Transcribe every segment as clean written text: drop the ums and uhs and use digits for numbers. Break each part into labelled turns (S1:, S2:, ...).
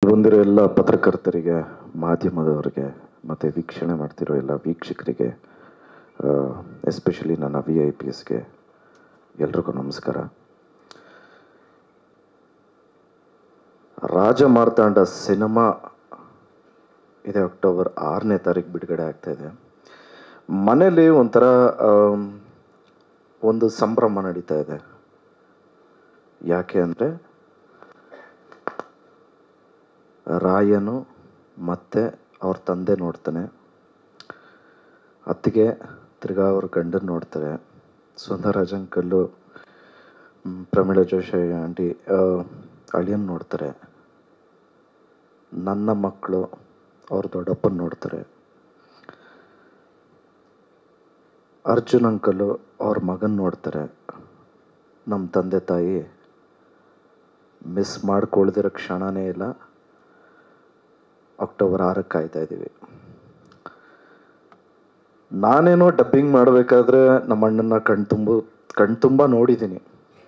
S1: ಬಂದಿರೋ ಎಲ್ಲ ಪತ್ರಕರ್ತರಿಗೆ, ಮಾಧ್ಯಮದವರಿಗೆ ಮತ್ತು ವೀಕ್ಷಣೆ ಮಾಡ್ತಿರೋ ಎಲ್ಲ ವೀಕ್ಷಕರಿಗೆ, ಎಸ್ಪೆಷಲಿ ನನ್ನ VIPsಗೆ ಎಲ್ರಿಗೂ ನಮಸ್ಕಾರ. ರಾಜ ಮಾರ್ತಾಂಡ ಸಿನಿಮಾ ಇದೆ ಅಕ್ಟೋಬರ್ 6ನೇ ತಾರೀಕು ಬಿಡುಗಡೆ ಆಗ್ತಾಯಿದೆ. ಮನೇಲಿ ಒಂಥರ ಒಂದು ಸಂಭ್ರಮ ನಡೀತಾ ಇದೆ. ಯಾಕೆ ಅಂದರೆ ರಾಯನು ಮತ್ತೆ ಅವ್ರ ತಂದೆ ನೋಡ್ತಾನೆ, ಅತ್ತಿಗೆ ತಿರ್ಗಾ ಅವ್ರ ಗಂಡನ ನೋಡ್ತಾರೆ, ಸುಂದರರಾಜ್ ಅಂಕಲ್ಲು, ಪ್ರಮೀಳಾ ಜೋಶಿ ಆಂಟಿ ಅಳಿಯನ್ ನೋಡ್ತಾರೆ, ನನ್ನ ಮಕ್ಕಳು ಅವ್ರ ದೊಡ್ಡಪ್ಪನ ನೋಡ್ತಾರೆ, ಅರ್ಜುನ್ ಅಂಕಲ್ಲು ಅವ್ರ ಮಗನ ನೋಡ್ತಾರೆ. ನಮ್ಮ ತಂದೆ ತಾಯಿ ಮಿಸ್ ಮಾಡ್ಕೊಳ್ದಿರೋ ಕ್ಷಣನೇ ಇಲ್ಲ. ಅಕ್ಟೋಬರ್ 6ಕ್ಕೆ ಕಾಯ್ತಾ ಇದ್ದೀವಿ. ನಾನೇನೋ ಡಬ್ಬಿಂಗ್ ಮಾಡಬೇಕಾದ್ರೆ ನಮ್ಮ ಅಣ್ಣನ ಕಣ್ತುಂಬ ನೋಡಿದ್ದೀನಿ.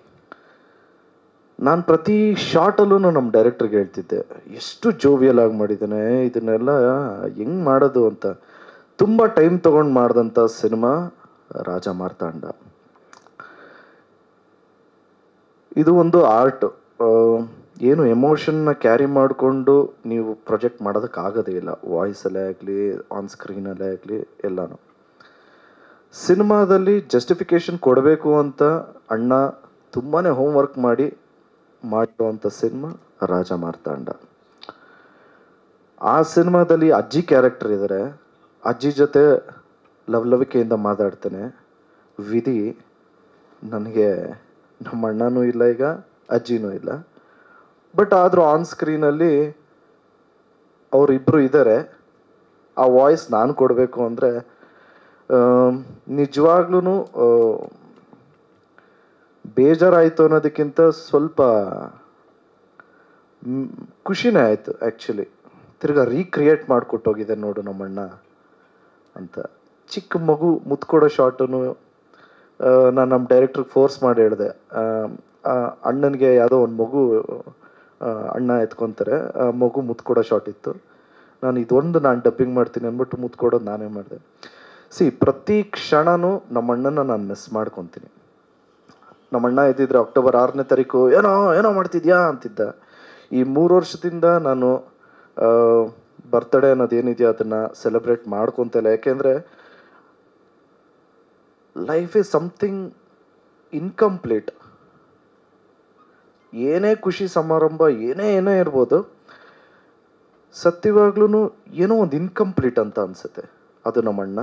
S1: ನಾನು ಪ್ರತಿ ಶಾರ್ಟಲ್ಲೂ ನಮ್ಮ ಡೈರೆಕ್ಟ್ರಿಗೆ ಹೇಳ್ತಿದ್ದೆ, ಎಷ್ಟು ಜೋವಿಯಲ್ ಆಗಿ ಮಾಡಿದ್ದಾನೆ, ಇದನ್ನೆಲ್ಲ ಹೆಂಗೆ ಮಾಡೋದು ಅಂತ. ತುಂಬ ಟೈಮ್ ತೊಗೊಂಡು ಮಾಡಿದಂಥ ಸಿನಿಮಾ ರಾಜ ಮಾರ್ತಾಂಡ. ಇದು ಒಂದು ಆರ್ಟ್. ಏನು ಎಮೋಷನ್ನ ಕ್ಯಾರಿ ಮಾಡಿಕೊಂಡು ನೀವು ಪ್ರೊಜೆಕ್ಟ್ ಮಾಡೋದಕ್ಕಾಗೋದೇ ಇಲ್ಲ. ವಾಯ್ಸಲ್ಲೇ ಆಗಲಿ, ಆನ್ ಸ್ಕ್ರೀನಲ್ಲೇ ಆಗಲಿ, ಎಲ್ಲನೂ. ಸಿನಿಮಾದಲ್ಲಿ ಜಸ್ಟಿಫಿಕೇಶನ್ ಕೊಡಬೇಕು ಅಂತ ಅಣ್ಣ ತುಂಬಾ ಹೋಮ್ವರ್ಕ್ ಮಾಡಿರುವಂಥ ಸಿನಿಮಾ ರಾಜ ಮಾರ್ತಾಂಡ. ಆ ಸಿನಿಮಾದಲ್ಲಿ ಅಜ್ಜಿ ಕ್ಯಾರೆಕ್ಟರ್ ಇದ್ದಾರೆ. ಅಜ್ಜಿ ಜೊತೆ ಲವಲವಿಕೆಯಿಂದ ಮಾತಾಡ್ತಾನೆ. ವಿಧಿ ನನಗೆ ನಮ್ಮ ಅಣ್ಣನೂ ಇಲ್ಲ, ಈಗ ಅಜ್ಜಿನೂ ಇಲ್ಲ. ಬಟ್ ಆದರೂ ಆನ್ ಸ್ಕ್ರೀನಲ್ಲಿ ಅವರಿಬ್ಬರು ಇದ್ದಾರೆ. ಆ ವಾಯ್ಸ್ ನಾನು ಕೊಡಬೇಕು ಅಂದರೆ ನಿಜವಾಗ್ಲೂ ಬೇಜಾರಾಯಿತು ಅನ್ನೋದಕ್ಕಿಂತ ಸ್ವಲ್ಪ ಖುಷಿನೇ ಆಯಿತು ಆ್ಯಕ್ಚುಲಿ. ತಿರ್ಗಾ ರೀಕ್ರಿಯೇಟ್ ಮಾಡಿಕೊಟ್ಟೋಗಿದೆ ನೋಡು ನಮ್ಮಣ್ಣ ಅಂತ. ಚಿಕ್ಕ ಮಗು ಮುತ್ಕೊಡೋ ಶಾಟನ್ನು ನಾನು ನಮ್ಮ ಡೈರೆಕ್ಟ್ರಿಗೆ ಫೋರ್ಸ್ ಮಾಡಿ ಹೇಳಿದೆ. ಅಣ್ಣನಿಗೆ ಯಾವುದೋ ಒಂದು ಮಗು ಅಣ್ಣ ಎತ್ಕೊತಾರೆ, ಮಗು ಮುತ್ಕೊಡೋ ಶಾಟ್ ಇತ್ತು. ನಾನು ಡಬ್ಬಿಂಗ್ ಮಾಡ್ತೀನಿ ಅಂದ್ಬಿಟ್ಟು ಮುತ್ಕೊಡೋದು ನಾನೇ ಮಾಡಿದೆ. ಪ್ರತಿ ಕ್ಷಣನೂ ನಮ್ಮ ಅಣ್ಣನ ನಾನು ಮಿಸ್ ಮಾಡ್ಕೊತೀನಿ. ನಮ್ಮ ಅಣ್ಣ ಇದ್ದಿದ್ರೆ ಅಕ್ಟೋಬರ್ 6ನೇ ತಾರೀಕು ಏನೋ ಮಾಡ್ತಿದ್ಯಾ ಅಂತಿದ್ದ. ಈ 3 ವರ್ಷದಿಂದ ನಾನು ಬರ್ತ್ಡೇ ಅನ್ನೋದೇನಿದೆಯೋ ಅದನ್ನು ಸೆಲೆಬ್ರೇಟ್ ಮಾಡ್ಕೊತಿಲ್ಲ. ಯಾಕೆಂದರೆ ಲೈಫ್ ಈಸ್ ಸಮಥಿಂಗ್ ಇನ್ಕಂಪ್ಲೀಟ್. ಏನೇ ಖುಷಿ ಸಮಾರಂಭ ಏನೇ ಇರ್ಬೋದು, ಸತ್ಯವಾಗ್ಲೂ ಏನೋ ಒಂದು ಇನ್ಕಂಪ್ಲೀಟ್ ಅಂತ ಅನಿಸುತ್ತೆ. ಅದು ನಮ್ಮಣ್ಣ.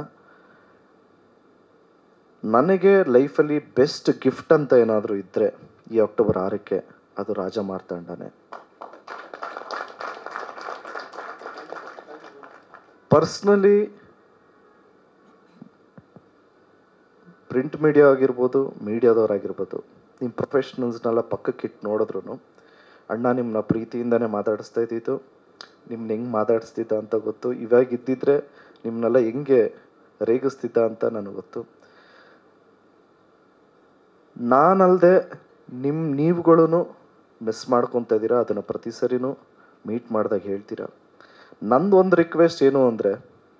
S1: ನನಗೆ ಲೈಫಲ್ಲಿ ಬೆಸ್ಟ್ ಗಿಫ್ಟ್ ಅಂತ ಏನಾದರೂ ಇದ್ದರೆ ಈ ಅಕ್ಟೋಬರ್ 6ಕ್ಕೆ ಅದು ರಾಜ ಮಾರ್ತಾಂಡನೇ. ಪರ್ಸ್ನಲಿ ಪ್ರಿಂಟ್ ಮೀಡಿಯಾ ಆಗಿರ್ಬೋದು, ಮೀಡಿಯಾದವರಾಗಿರ್ಬೋದು, ನಿಮ್ಮ ಪ್ರೊಫೆಷ್ನಲ್ಸ್ನೆಲ್ಲ ಪಕ್ಕಕ್ಕಿಟ್ಟು ನೋಡಿದ್ರು ಅಣ್ಣ ನಿಮ್ಮನ್ನ ಪ್ರೀತಿಯಿಂದನೇ ಮಾತಾಡಿಸ್ತಾ ಇದ್ದಿದ್ದು, ನಿಮ್ಮನ್ನ ಹೆಂಗೆ ಮಾತಾಡಿಸ್ತಿದ್ದ ಅಂತ ಗೊತ್ತು. ಇವಾಗ ಇದ್ದಿದ್ರೆ ನಿಮ್ಮನ್ನೆಲ್ಲ ಹೆಂಗೆ ರೇಗಿಸ್ತಿದ್ದ ಅಂತ ನನಗೆ ಗೊತ್ತು. ನಾನಲ್ಲದೆ ನೀವುಗಳೂ ಮಿಸ್ ಮಾಡ್ಕೊತಾ ಇದ್ದೀರಾ. ಅದನ್ನು ಪ್ರತಿ ಸರಿನೂ ಮೀಟ್ ಮಾಡಿದಾಗ ಹೇಳ್ತೀರಾ. ನಂದು ಒಂದು ರಿಕ್ವೆಸ್ಟ್ ಏನು ಅಂದರೆ,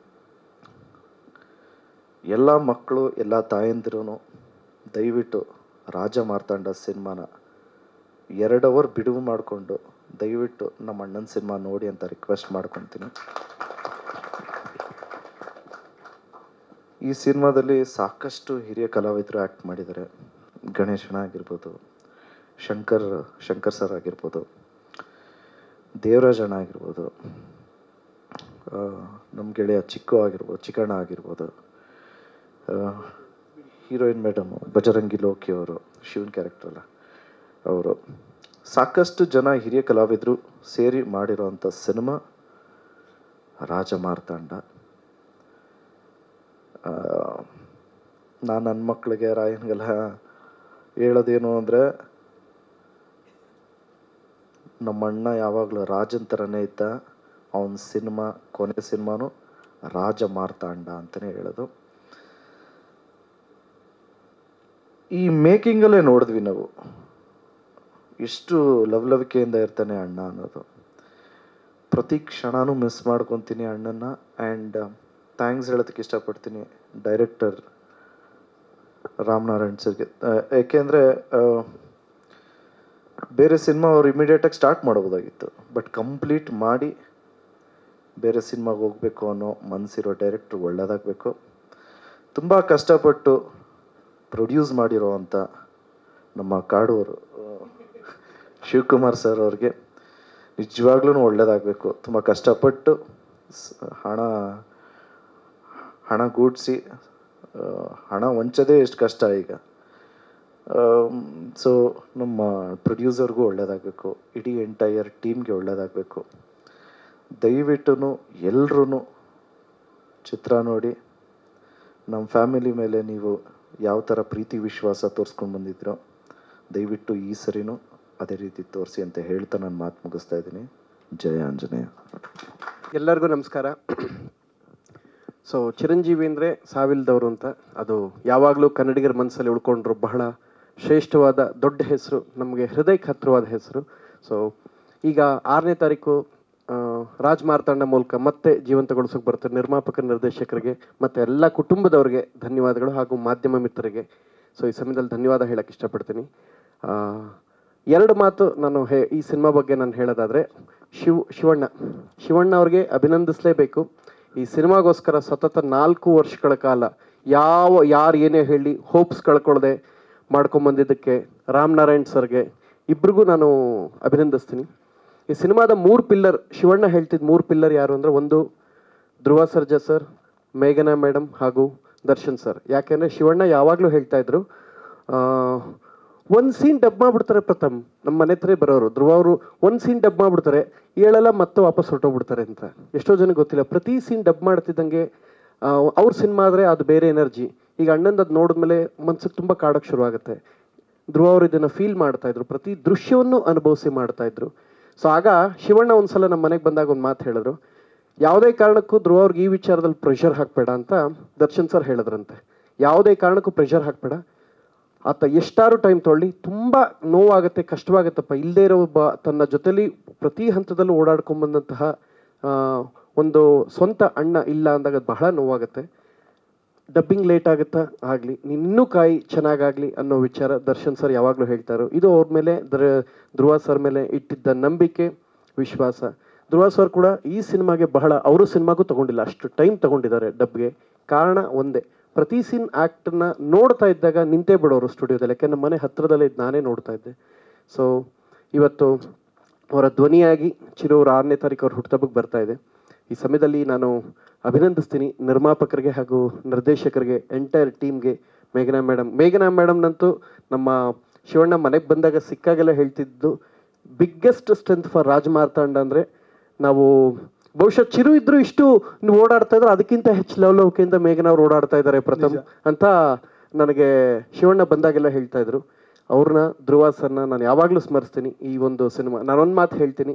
S1: ಎಲ್ಲ ಮಕ್ಕಳು, ಎಲ್ಲ ತಾಯಂದಿರೂ ದಯವಿಟ್ಟು ರಾಜ ಮಾರ್ತಾಂಡ ಸಿನಿಮಾನ 2 ಅವರ್ ಬಿಡುವು ಮಾಡಿಕೊಂಡು ದಯವಿಟ್ಟು ನಮ್ಮ ಅಣ್ಣನ ಸಿನಿಮಾ ನೋಡಿ ಅಂತ ರಿಕ್ವೆಸ್ಟ್ ಮಾಡ್ಕೊತೀನಿ. ಈ ಸಿನಿಮಾದಲ್ಲಿ ಸಾಕಷ್ಟು ಹಿರಿಯ ಕಲಾವಿದರು ಆ್ಯಕ್ಟ್ ಮಾಡಿದ್ದಾರೆ. ಗಣೇಶಣ್ಣ ಆಗಿರ್ಬೋದು, ಶಂಕರ್ ಸರ್ ಆಗಿರ್ಬೋದು, ದೇವರಾಜ್ ಅಣ್ಣ ಆಗಿರ್ಬೋದು, ನಮ್ಮ ಗೆಳೆಯ ಚಿಕ್ಕಣ್ಣ ಆಗಿರ್ಬೋದು, ಹೀರೋಯಿನ್ ಮೇಡಮು ಬಜರಂಗಿ ಲೋಕಿ ಅವರು, ಶಿವನ್ ಕ್ಯಾರೆಕ್ಟ್ರಲ್ಲ ಅವರು, ಸಾಕಷ್ಟು ಜನ ಹಿರಿಯ ಕಲಾವಿದರು ಸೇರಿ ಮಾಡಿರೋವಂಥ ಸಿನಿಮಾ ರಾಜ ಮಾರ್ತಾಂಡ. ನಾನು ನನ್ನ ಮಕ್ಕಳಿಗೆ ರಾಯನ್ಗೆಲ್ಲ ಹೇಳೋದೇನು ಅಂದರೆ, ನಮ್ಮಣ್ಣ ಯಾವಾಗಲೂ ರಾಜನ್ ಥರನೇ ಇದ್ದ. ಅವನ ಸಿನಿಮಾ ಕೊನೆ ಸಿನಿಮಾನು ರಾಜ ಮಾರ್ತಾಂಡ ಅಂತಲೇ ಹೇಳೋದು. ಈ ಮೇಕಿಂಗಲ್ಲೇ ನೋಡಿದ್ವಿ ನಾವು ಎಷ್ಟು ಲವಲವಿಕೆಯಿಂದ ಇರ್ತಾನೆ ಅಣ್ಣ ಅನ್ನೋದು. ಪ್ರತಿ ಕ್ಷಣನೂ ಮಿಸ್ ಮಾಡ್ಕೊತೀನಿ ಅಣ್ಣನ್ನ. ಆ್ಯಂಡ್ ಥ್ಯಾಂಕ್ಸ್ ಹೇಳೋದಕ್ಕೆ ಇಷ್ಟಪಡ್ತೀನಿ ಡೈರೆಕ್ಟರ್ ರಾಮನಾರಾಯಣ್ ಸರ್ಗೆ. ಏಕೆಂದರೆ ಬೇರೆ ಸಿನಿಮಾ ಅವ್ರು ಇಮಿಡಿಯೇಟಾಗಿ ಸ್ಟಾರ್ಟ್ ಮಾಡ್ಬೋದಾಗಿತ್ತು, ಬಟ್ ಕಂಪ್ಲೀಟ್ ಮಾಡಿ ಬೇರೆ ಸಿನಿಮಾಗೆ ಹೋಗಬೇಕು ಅನ್ನೋ ಮನಸ್ಸಿರೋ ಡೈರೆಕ್ಟ್ರು ಒಳ್ಳೆಯದಾಗಬೇಕು. ತುಂಬ ಕಷ್ಟಪಟ್ಟು ಪ್ರೊಡ್ಯೂಸ್ ಮಾಡಿರೋ ಅಂಥ ನಮ್ಮ ಕಾಡೂರು ಶಿವಕುಮಾರ್ ಸರ್ ಅವ್ರಿಗೆ ನಿಜವಾಗ್ಲೂ ಒಳ್ಳೆಯದಾಗಬೇಕು. ತುಂಬ ಕಷ್ಟಪಟ್ಟು ಹಣ ಗೂಡಿಸಿ ಹಣ ವಂಚೋದೇ ಎಷ್ಟು ಕಷ್ಟ ಈಗ. ಸೊ ನಮ್ಮ ಪ್ರೊಡ್ಯೂಸರ್ಗೂ ಒಳ್ಳೆಯದಾಗಬೇಕು, ಇಡೀ ಎಂಟೈರ್ ಟೀಮ್ಗೆ ಒಳ್ಳೆಯದಾಗಬೇಕು. ದಯವಿಟ್ಟು ಎಲ್ಲರೂ ಚಿತ್ರ ನೋಡಿ ನಮ್ಮ ಫ್ಯಾಮಿಲಿ ಮೇಲೆ ನೀವು ಯಾವ ಥರ ಪ್ರೀತಿ ವಿಶ್ವಾಸ ತೋರಿಸ್ಕೊಂಡು ಬಂದಿದ್ರೋ ದಯವಿಟ್ಟು ಈ ಸರಿನೂ ಅದೇ ರೀತಿ ತೋರಿಸಿ ಅಂತ ಹೇಳ್ತಾ ನಾನು ಮಾತು ಮುಗಿಸ್ತಾ ಇದ್ದೀನಿ. ಜಯ ಆಂಜನೇಯ.
S2: ಎಲ್ಲರಿಗೂ ನಮಸ್ಕಾರ. ಸೊ ಚಿರಂಜೀವಿ ಅಂದರೆ ಸಾವಿಲ್ದವರು ಅಂತ, ಅದು ಯಾವಾಗಲೂ ಕನ್ನಡಿಗರ ಮನಸ್ಸಲ್ಲಿ ಉಳ್ಕೊಂಡ್ರು ಬಹಳ ಶ್ರೇಷ್ಠವಾದ ದೊಡ್ಡ ಹೆಸರು, ನಮಗೆ ಹೃದಯಕ್ಕೆ ಹತ್ತಿರವಾದ ಹೆಸರು. ಸೊ ಈಗ 6ನೇ ತಾರೀಕು ರಾಜ್ ಮಾರ್ತಾಂಡ ಮೂಲಕ ಮತ್ತೆ ಜೀವಂತಗೊಳಿಸೋಕೆ ಬರ್ತಾರೆ. ನಿರ್ಮಾಪಕ ನಿರ್ದೇಶಕರಿಗೆ ಮತ್ತು ಎಲ್ಲ ಕುಟುಂಬದವ್ರಿಗೆ ಧನ್ಯವಾದಗಳು, ಹಾಗೂ ಮಾಧ್ಯಮ ಮಿತ್ರರಿಗೆ. ಸೊ ಈ ಸಮಯದಲ್ಲಿ ಧನ್ಯವಾದ ಹೇಳಕ್ಕೆ ಇಷ್ಟಪಡ್ತೀನಿ. 2 ಮಾತು ನಾನು ಈ ಸಿನಿಮಾ ಬಗ್ಗೆ ನಾನು ಹೇಳೋದಾದರೆ, ಶಿವಣ್ಣ ಅವ್ರಿಗೆ ಅಭಿನಂದಿಸಲೇಬೇಕು. ಈ ಸಿನಿಮಾಗೋಸ್ಕರ ಸತತ 4 ವರ್ಷಗಳ ಕಾಲ ಯಾರು ಏನೇ ಹೇಳಿ ಹೋಪ್ಸ್ ಕಳ್ಕೊಳ್ಳದೆ ಮಾಡ್ಕೊಂಬಂದಿದ್ದಕ್ಕೆ ರಾಮನಾರಾಯಣ್ ಸರ್ಗೆ ಇಬ್ರಿಗೂ ನಾನು ಅಭಿನಂದಿಸ್ತೀನಿ. ಈ ಸಿನಿಮಾದ 3 ಪಿಲ್ಲರ್, ಶಿವಣ್ಣ ಹೇಳ್ತಿದ್ದು 3 ಪಿಲ್ಲರ್ ಯಾರು ಅಂದರೆ, ಒಂದು ಧ್ರುವ ಸರ್ಜಾ ಸರ್, ಮೇಘನಾ ಮೇಡಮ್ ಹಾಗೂ ದರ್ಶನ್ ಸರ್. ಯಾಕೆಂದರೆ ಶಿವಣ್ಣ ಯಾವಾಗಲೂ ಹೇಳ್ತಾ ಇದ್ರು, ಒಂದು ಸೀನ್ ಡಬ್ ಮಾಡಿಬಿಡ್ತಾರೆ ಪ್ರಥಮ್, ನಮ್ಮ ಮನೆ ಹತ್ರ ಬರೋರು ಧ್ರುವ ಅವರು ಒಂದು ಸೀನ್ ಡಬ್ ಮಾಡಿಬಿಡ್ತಾರೆ, ಹೇಳಲ್ಲ ಮತ್ತೆ ವಾಪಸ್ ಹೊರಟೋಗ್ಬಿಡ್ತಾರೆ ಅಂತ. ಎಷ್ಟೋ ಜನಕ್ಕೆ ಗೊತ್ತಿಲ್ಲ, ಪ್ರತಿ ಸೀನ್ ಡಬ್ ಮಾಡ್ತಿದ್ದಂಗೆ ಅವ್ರ ಸಿನಿಮಾ ಆದರೆ ಅದು ಬೇರೆ ಎನರ್ಜಿ. ಈಗ ಅಣ್ಣಂದು ಅದು ನೋಡಿದ್ಮೇಲೆ ಮನ್ಸಿಗೆ ತುಂಬ ಕಾಡೋಕ್ಕೆ ಶುರುವಾಗುತ್ತೆ. ಧ್ರುವ ಅವರು ಇದನ್ನು ಫೀಲ್ ಮಾಡ್ತಾಯಿದ್ರು, ಪ್ರತಿ ದೃಶ್ಯವನ್ನು ಅನುಭವಿಸಿ ಮಾಡ್ತಾಯಿದ್ರು. ಸೊ ಆಗ ಶಿವಣ್ಣ ಒಂದು ಸಲ ನಮ್ಮ ಮನೆಗೆ ಬಂದಾಗ ಒಂದು ಮಾತು ಹೇಳಿದ್ರು, ಯಾವುದೇ ಕಾರಣಕ್ಕೂ ಧ್ರುವ ಅವ್ರಿಗೆ ಈ ವಿಚಾರದಲ್ಲಿ ಪ್ರೆಷರ್ ಹಾಕಬೇಡ ಅಂತ ದರ್ಶನ್ ಸರ್ ಹೇಳಿದ್ರಂತೆ. ಯಾವುದೇ ಕಾರಣಕ್ಕೂ ಪ್ರೆಷರ್ ಹಾಕಬೇಡ, ಆತ ಎಷ್ಟಾರು ಟೈಮ್ ತೊಗೊಳ್ಳಿ, ತುಂಬ ನೋವಾಗುತ್ತೆ, ಕಷ್ಟವಾಗುತ್ತಪ್ಪ, ಇಲ್ಲದೇ ಇರೋ ತನ್ನ ಜೊತೆಲಿ ಪ್ರತಿ ಹಂತದಲ್ಲೂ ಓಡಾಡ್ಕೊಂಬಂದಂತಹ ಒಂದು ಸ್ವಂತ ಅಣ್ಣ ಇಲ್ಲ ಅಂದಾಗ ಅದು ಬಹಳ ನೋವಾಗುತ್ತೆ. ಡಬ್ಬಿಂಗ್ ಲೇಟ್ ಆಗುತ್ತಾ ಆಗಲಿ, ಇನ್ನೂ ಕಾಯಿ ಚೆನ್ನಾಗಾಗಲಿ ಅನ್ನೋ ವಿಚಾರ ದರ್ಶನ್ ಸರ್ ಯಾವಾಗಲೂ ಹೇಳ್ತಾರೋ. ಇದು ಅವ್ರ ಮೇಲೆ ಧ್ರುವ ಸರ್ ಮೇಲೆ ಇಟ್ಟಿದ್ದ ನಂಬಿಕೆ, ವಿಶ್ವಾಸ. ಧ್ರುವ ಸರ್ ಕೂಡ ಈ ಸಿನಿಮಾಗೆ ಬಹಳ, ಅವರು ಸಿನಿಮಾಗೂ ತೊಗೊಂಡಿಲ್ಲ, ಅಷ್ಟು ಟೈಮ್ ತೊಗೊಂಡಿದ್ದಾರೆ ಡಬ್ಗೆ. ಕಾರಣ ಒಂದೇ, ಪ್ರತಿ ಸೀನ್ ಆ್ಯಕ್ಟನ್ನ ನೋಡ್ತಾ ಇದ್ದಾಗ ನಿಂತೇ ಬಿಡೋರು ಸ್ಟುಡಿಯೋದಲ್ಲಿ, ಯಾಕೆ ನಮ್ಮ ಮನೆ ಹತ್ತಿರದಲ್ಲೇ ಇದ್ದು ನಾನೇ ನೋಡ್ತಾ ಇದ್ದೆ. ಸೊ ಇವತ್ತು ಅವರ ಧ್ವನಿಯಾಗಿ ಚಿರು ಅವರು 6ನೇ ತಾರೀಕು ಅವ್ರ ಹುಟ್ಟುಹಬ್ಬಕ್ಕೆ ಬರ್ತಾ ಇದೆ. ಈ ಸಮಯದಲ್ಲಿ ನಾನು ಅಭಿನಂದಿಸ್ತೀನಿ ನಿರ್ಮಾಪಕರಿಗೆ ಹಾಗೂ ನಿರ್ದೇಶಕರಿಗೆ, ಎಂಟೈರ್ ಟೀಮ್ಗೆ. ಮೇಘನಾ ಮೇಡಮ್ನಂತೂ ನಮ್ಮ ಶಿವಣ್ಣ ಮನೆಗೆ ಬಂದಾಗ ಸಿಕ್ಕಾಗೆಲ್ಲ ಹೇಳ್ತಿದ್ದು, biggest strength for Raj Marthanda ಅಂದರೆ ನಾವು ಬಹುಶಃ ಚಿರು ಇದ್ರು ಇಷ್ಟು ಓಡಾಡ್ತಾ ಇದ್ರು, ಅದಕ್ಕಿಂತ ಹೆಚ್ಚು ಲವಲವಿಕೆಯಿಂದ ಮೇಘನಾ ಅವ್ರು ಓಡಾಡ್ತಾ ಇದ್ದಾರೆ ಪ್ರಥಮ್ ಅಂತ ನನಗೆ ಶಿವಣ್ಣ ಬಂದಾಗೆಲ್ಲ ಹೇಳ್ತಾ ಇದ್ರು. ಅವ್ರನ್ನ, ಧ್ರುವ ಸರ್ನ ನಾನು ಯಾವಾಗಲೂ ಸ್ಮರಿಸ್ತೀನಿ. ಈ ಒಂದು ಸಿನಿಮಾ ನಾನೊಂದು ಮಾತು ಹೇಳ್ತೀನಿ,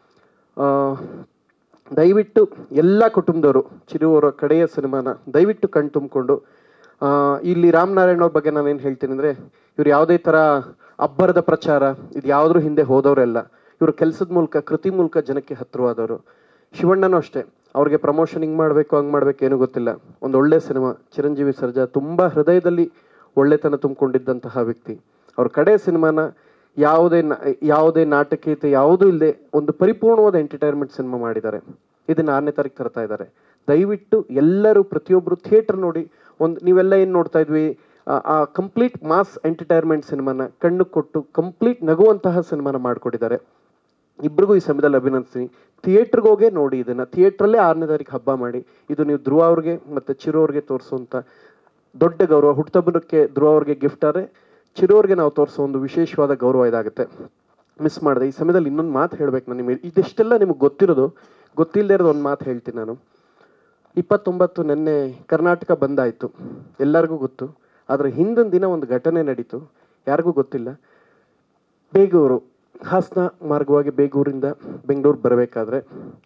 S2: ದಯವಿಟ್ಟು ಎಲ್ಲ ಕುಟುಂಬದವರು ಚಿರು ಅವರ ಕಡೆಯ ಸಿನಿಮಾನ ದಯವಿಟ್ಟು ಕಣ್ ತುಂಬಿಕೊಂಡು, ಇಲ್ಲಿ ರಾಮನಾರಾಯಣ್ ಅವ್ರ ಬಗ್ಗೆ ನಾನೇನು ಹೇಳ್ತೀನಿ ಅಂದರೆ, ಇವ್ರು ಯಾವುದೇ ಥರ ಅಬ್ಬರದ ಪ್ರಚಾರ ಇದು ಯಾವುದ್ರ ಹಿಂದೆ ಹೋದವರೆಲ್ಲ, ಇವರು ಕೆಲಸದ ಮೂಲಕ, ಕೃತಿ ಮೂಲಕ ಜನಕ್ಕೆ ಹತ್ತಿರವಾದವರು. ಶಿವಣ್ಣನೂ ಅಷ್ಟೇ, ಅವ್ರಿಗೆ ಪ್ರಮೋಷನ್ ಹಿಂಗೆ ಮಾಡಬೇಕು ಹಂಗೆ ಮಾಡಬೇಕು ಏನೂ ಗೊತ್ತಿಲ್ಲ, ಒಂದು ಒಳ್ಳೆ ಸಿನಿಮಾ. ಚಿರಂಜೀವಿ ಸರ್ಜಾ ತುಂಬ ಹೃದಯದಲ್ಲಿ ಒಳ್ಳೆತನ ತುಂಬಿಕೊಂಡಿದ್ದಂತಹ ವ್ಯಕ್ತಿ. ಅವ್ರ ಕಡೆ ಸಿನಿಮಾನ ಯಾವುದೇ ನಾಟಕೀಯತೆ ಯಾವುದೂ ಇಲ್ಲದೆ ಒಂದು ಪರಿಪೂರ್ಣವಾದ ಎಂಟರ್ಟೈನ್ಮೆಂಟ್ ಸಿನಿಮಾ ಮಾಡಿದ್ದಾರೆ. ಇದನ್ನು 6ನೇ ತಾರೀಕು ತರ್ತಾ ಇದ್ದಾರೆ. ದಯವಿಟ್ಟು ಎಲ್ಲರೂ ಪ್ರತಿಯೊಬ್ಬರು ಥಿಯೇಟರ್ ನೋಡಿ, ನೀವೆಲ್ಲ ಏನು ನೋಡ್ತಾ ಇದ್ವಿ, ಆ ಕಂಪ್ಲೀಟ್ ಮಾಸ್ ಎಂಟರ್ಟೈನ್ಮೆಂಟ್ ಸಿನಿಮಾನ ಕಣ್ಣು ಕೊಟ್ಟು ಕಂಪ್ಲೀಟ್ ನಗುವಂತಹ ಸಿನಿಮಾನ ಮಾಡಿಕೊಟ್ಟಿದ್ದಾರೆ. ಇಬ್ಬರಿಗೂ ಈ ಸಮಯದಲ್ಲಿ ಅಭಿನಂದಿಸ್ತೀನಿ. ಥಿಯೇಟ್ರಿಗೆ ಹೋಗೇ ನೋಡಿ, ಇದನ್ನು ಥಿಯೇಟ್ರಲ್ಲೇ 6ನೇ ತಾರೀಕು ಹಬ್ಬ ಮಾಡಿ. ಇದು ನೀವು ಧ್ರುವ ಅವ್ರಿಗೆ ಮತ್ತು ಚಿರು ಅವ್ರಿಗೆ ತೋರಿಸುವಂಥ ದೊಡ್ಡ ಗೌರವ. ಹುಟ್ಟುಹಬ್ಬಕ್ಕೆ ಧ್ರುವ ಅವ್ರಿಗೆ ಗಿಫ್ಟ್ ಆದರೆ ಚಿರು ಅವ್ರಿಗೆ ನಾವು ತೋರಿಸೋ ಒಂದು ವಿಶೇಷವಾದ ಗೌರವ ಇದಾಗುತ್ತೆ. ಮಿಸ್ ಮಾಡಿದೆ. ಈ ಸಮಯದಲ್ಲಿ ಇನ್ನೊಂದು ಮಾತು ಹೇಳಬೇಕು ನಾನು ನಿಮಗೆ. ಇದೆಷ್ಟೆಲ್ಲ ನಿಮಗೆ ಗೊತ್ತಿರೋದು, ಗೊತ್ತಿಲ್ಲದೆ ಇರೋದು ಒಂದು ಮಾತು ಹೇಳ್ತೀನಿ ನಾನು. 29 ನಿನ್ನೆ ಕರ್ನಾಟಕ ಬಂದಾಯಿತು, ಎಲ್ಲರಿಗೂ ಗೊತ್ತು. ಆದರೆ ಹಿಂದಿನ ದಿನ ಒಂದು ಘಟನೆ ನಡೀತು, ಯಾರಿಗೂ ಗೊತ್ತಿಲ್ಲ. ಬೇಗೂರು ಹಾಸನ ಮಾರ್ಗವಾಗಿ ಬೇಗೂರಿಂದ ಬೆಂಗಳೂರು ಬರಬೇಕಾದ್ರೆ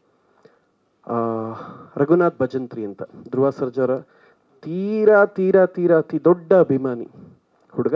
S2: ರಘುನಾಥ್ ಭಜಂತ್ರಿ ಅಂತ ಧ್ರುವ ಸರ್ಜಾರ ತೀರಾ ಅತಿ ದೊಡ್ಡ ಅಭಿಮಾನಿ ಹುಡುಗ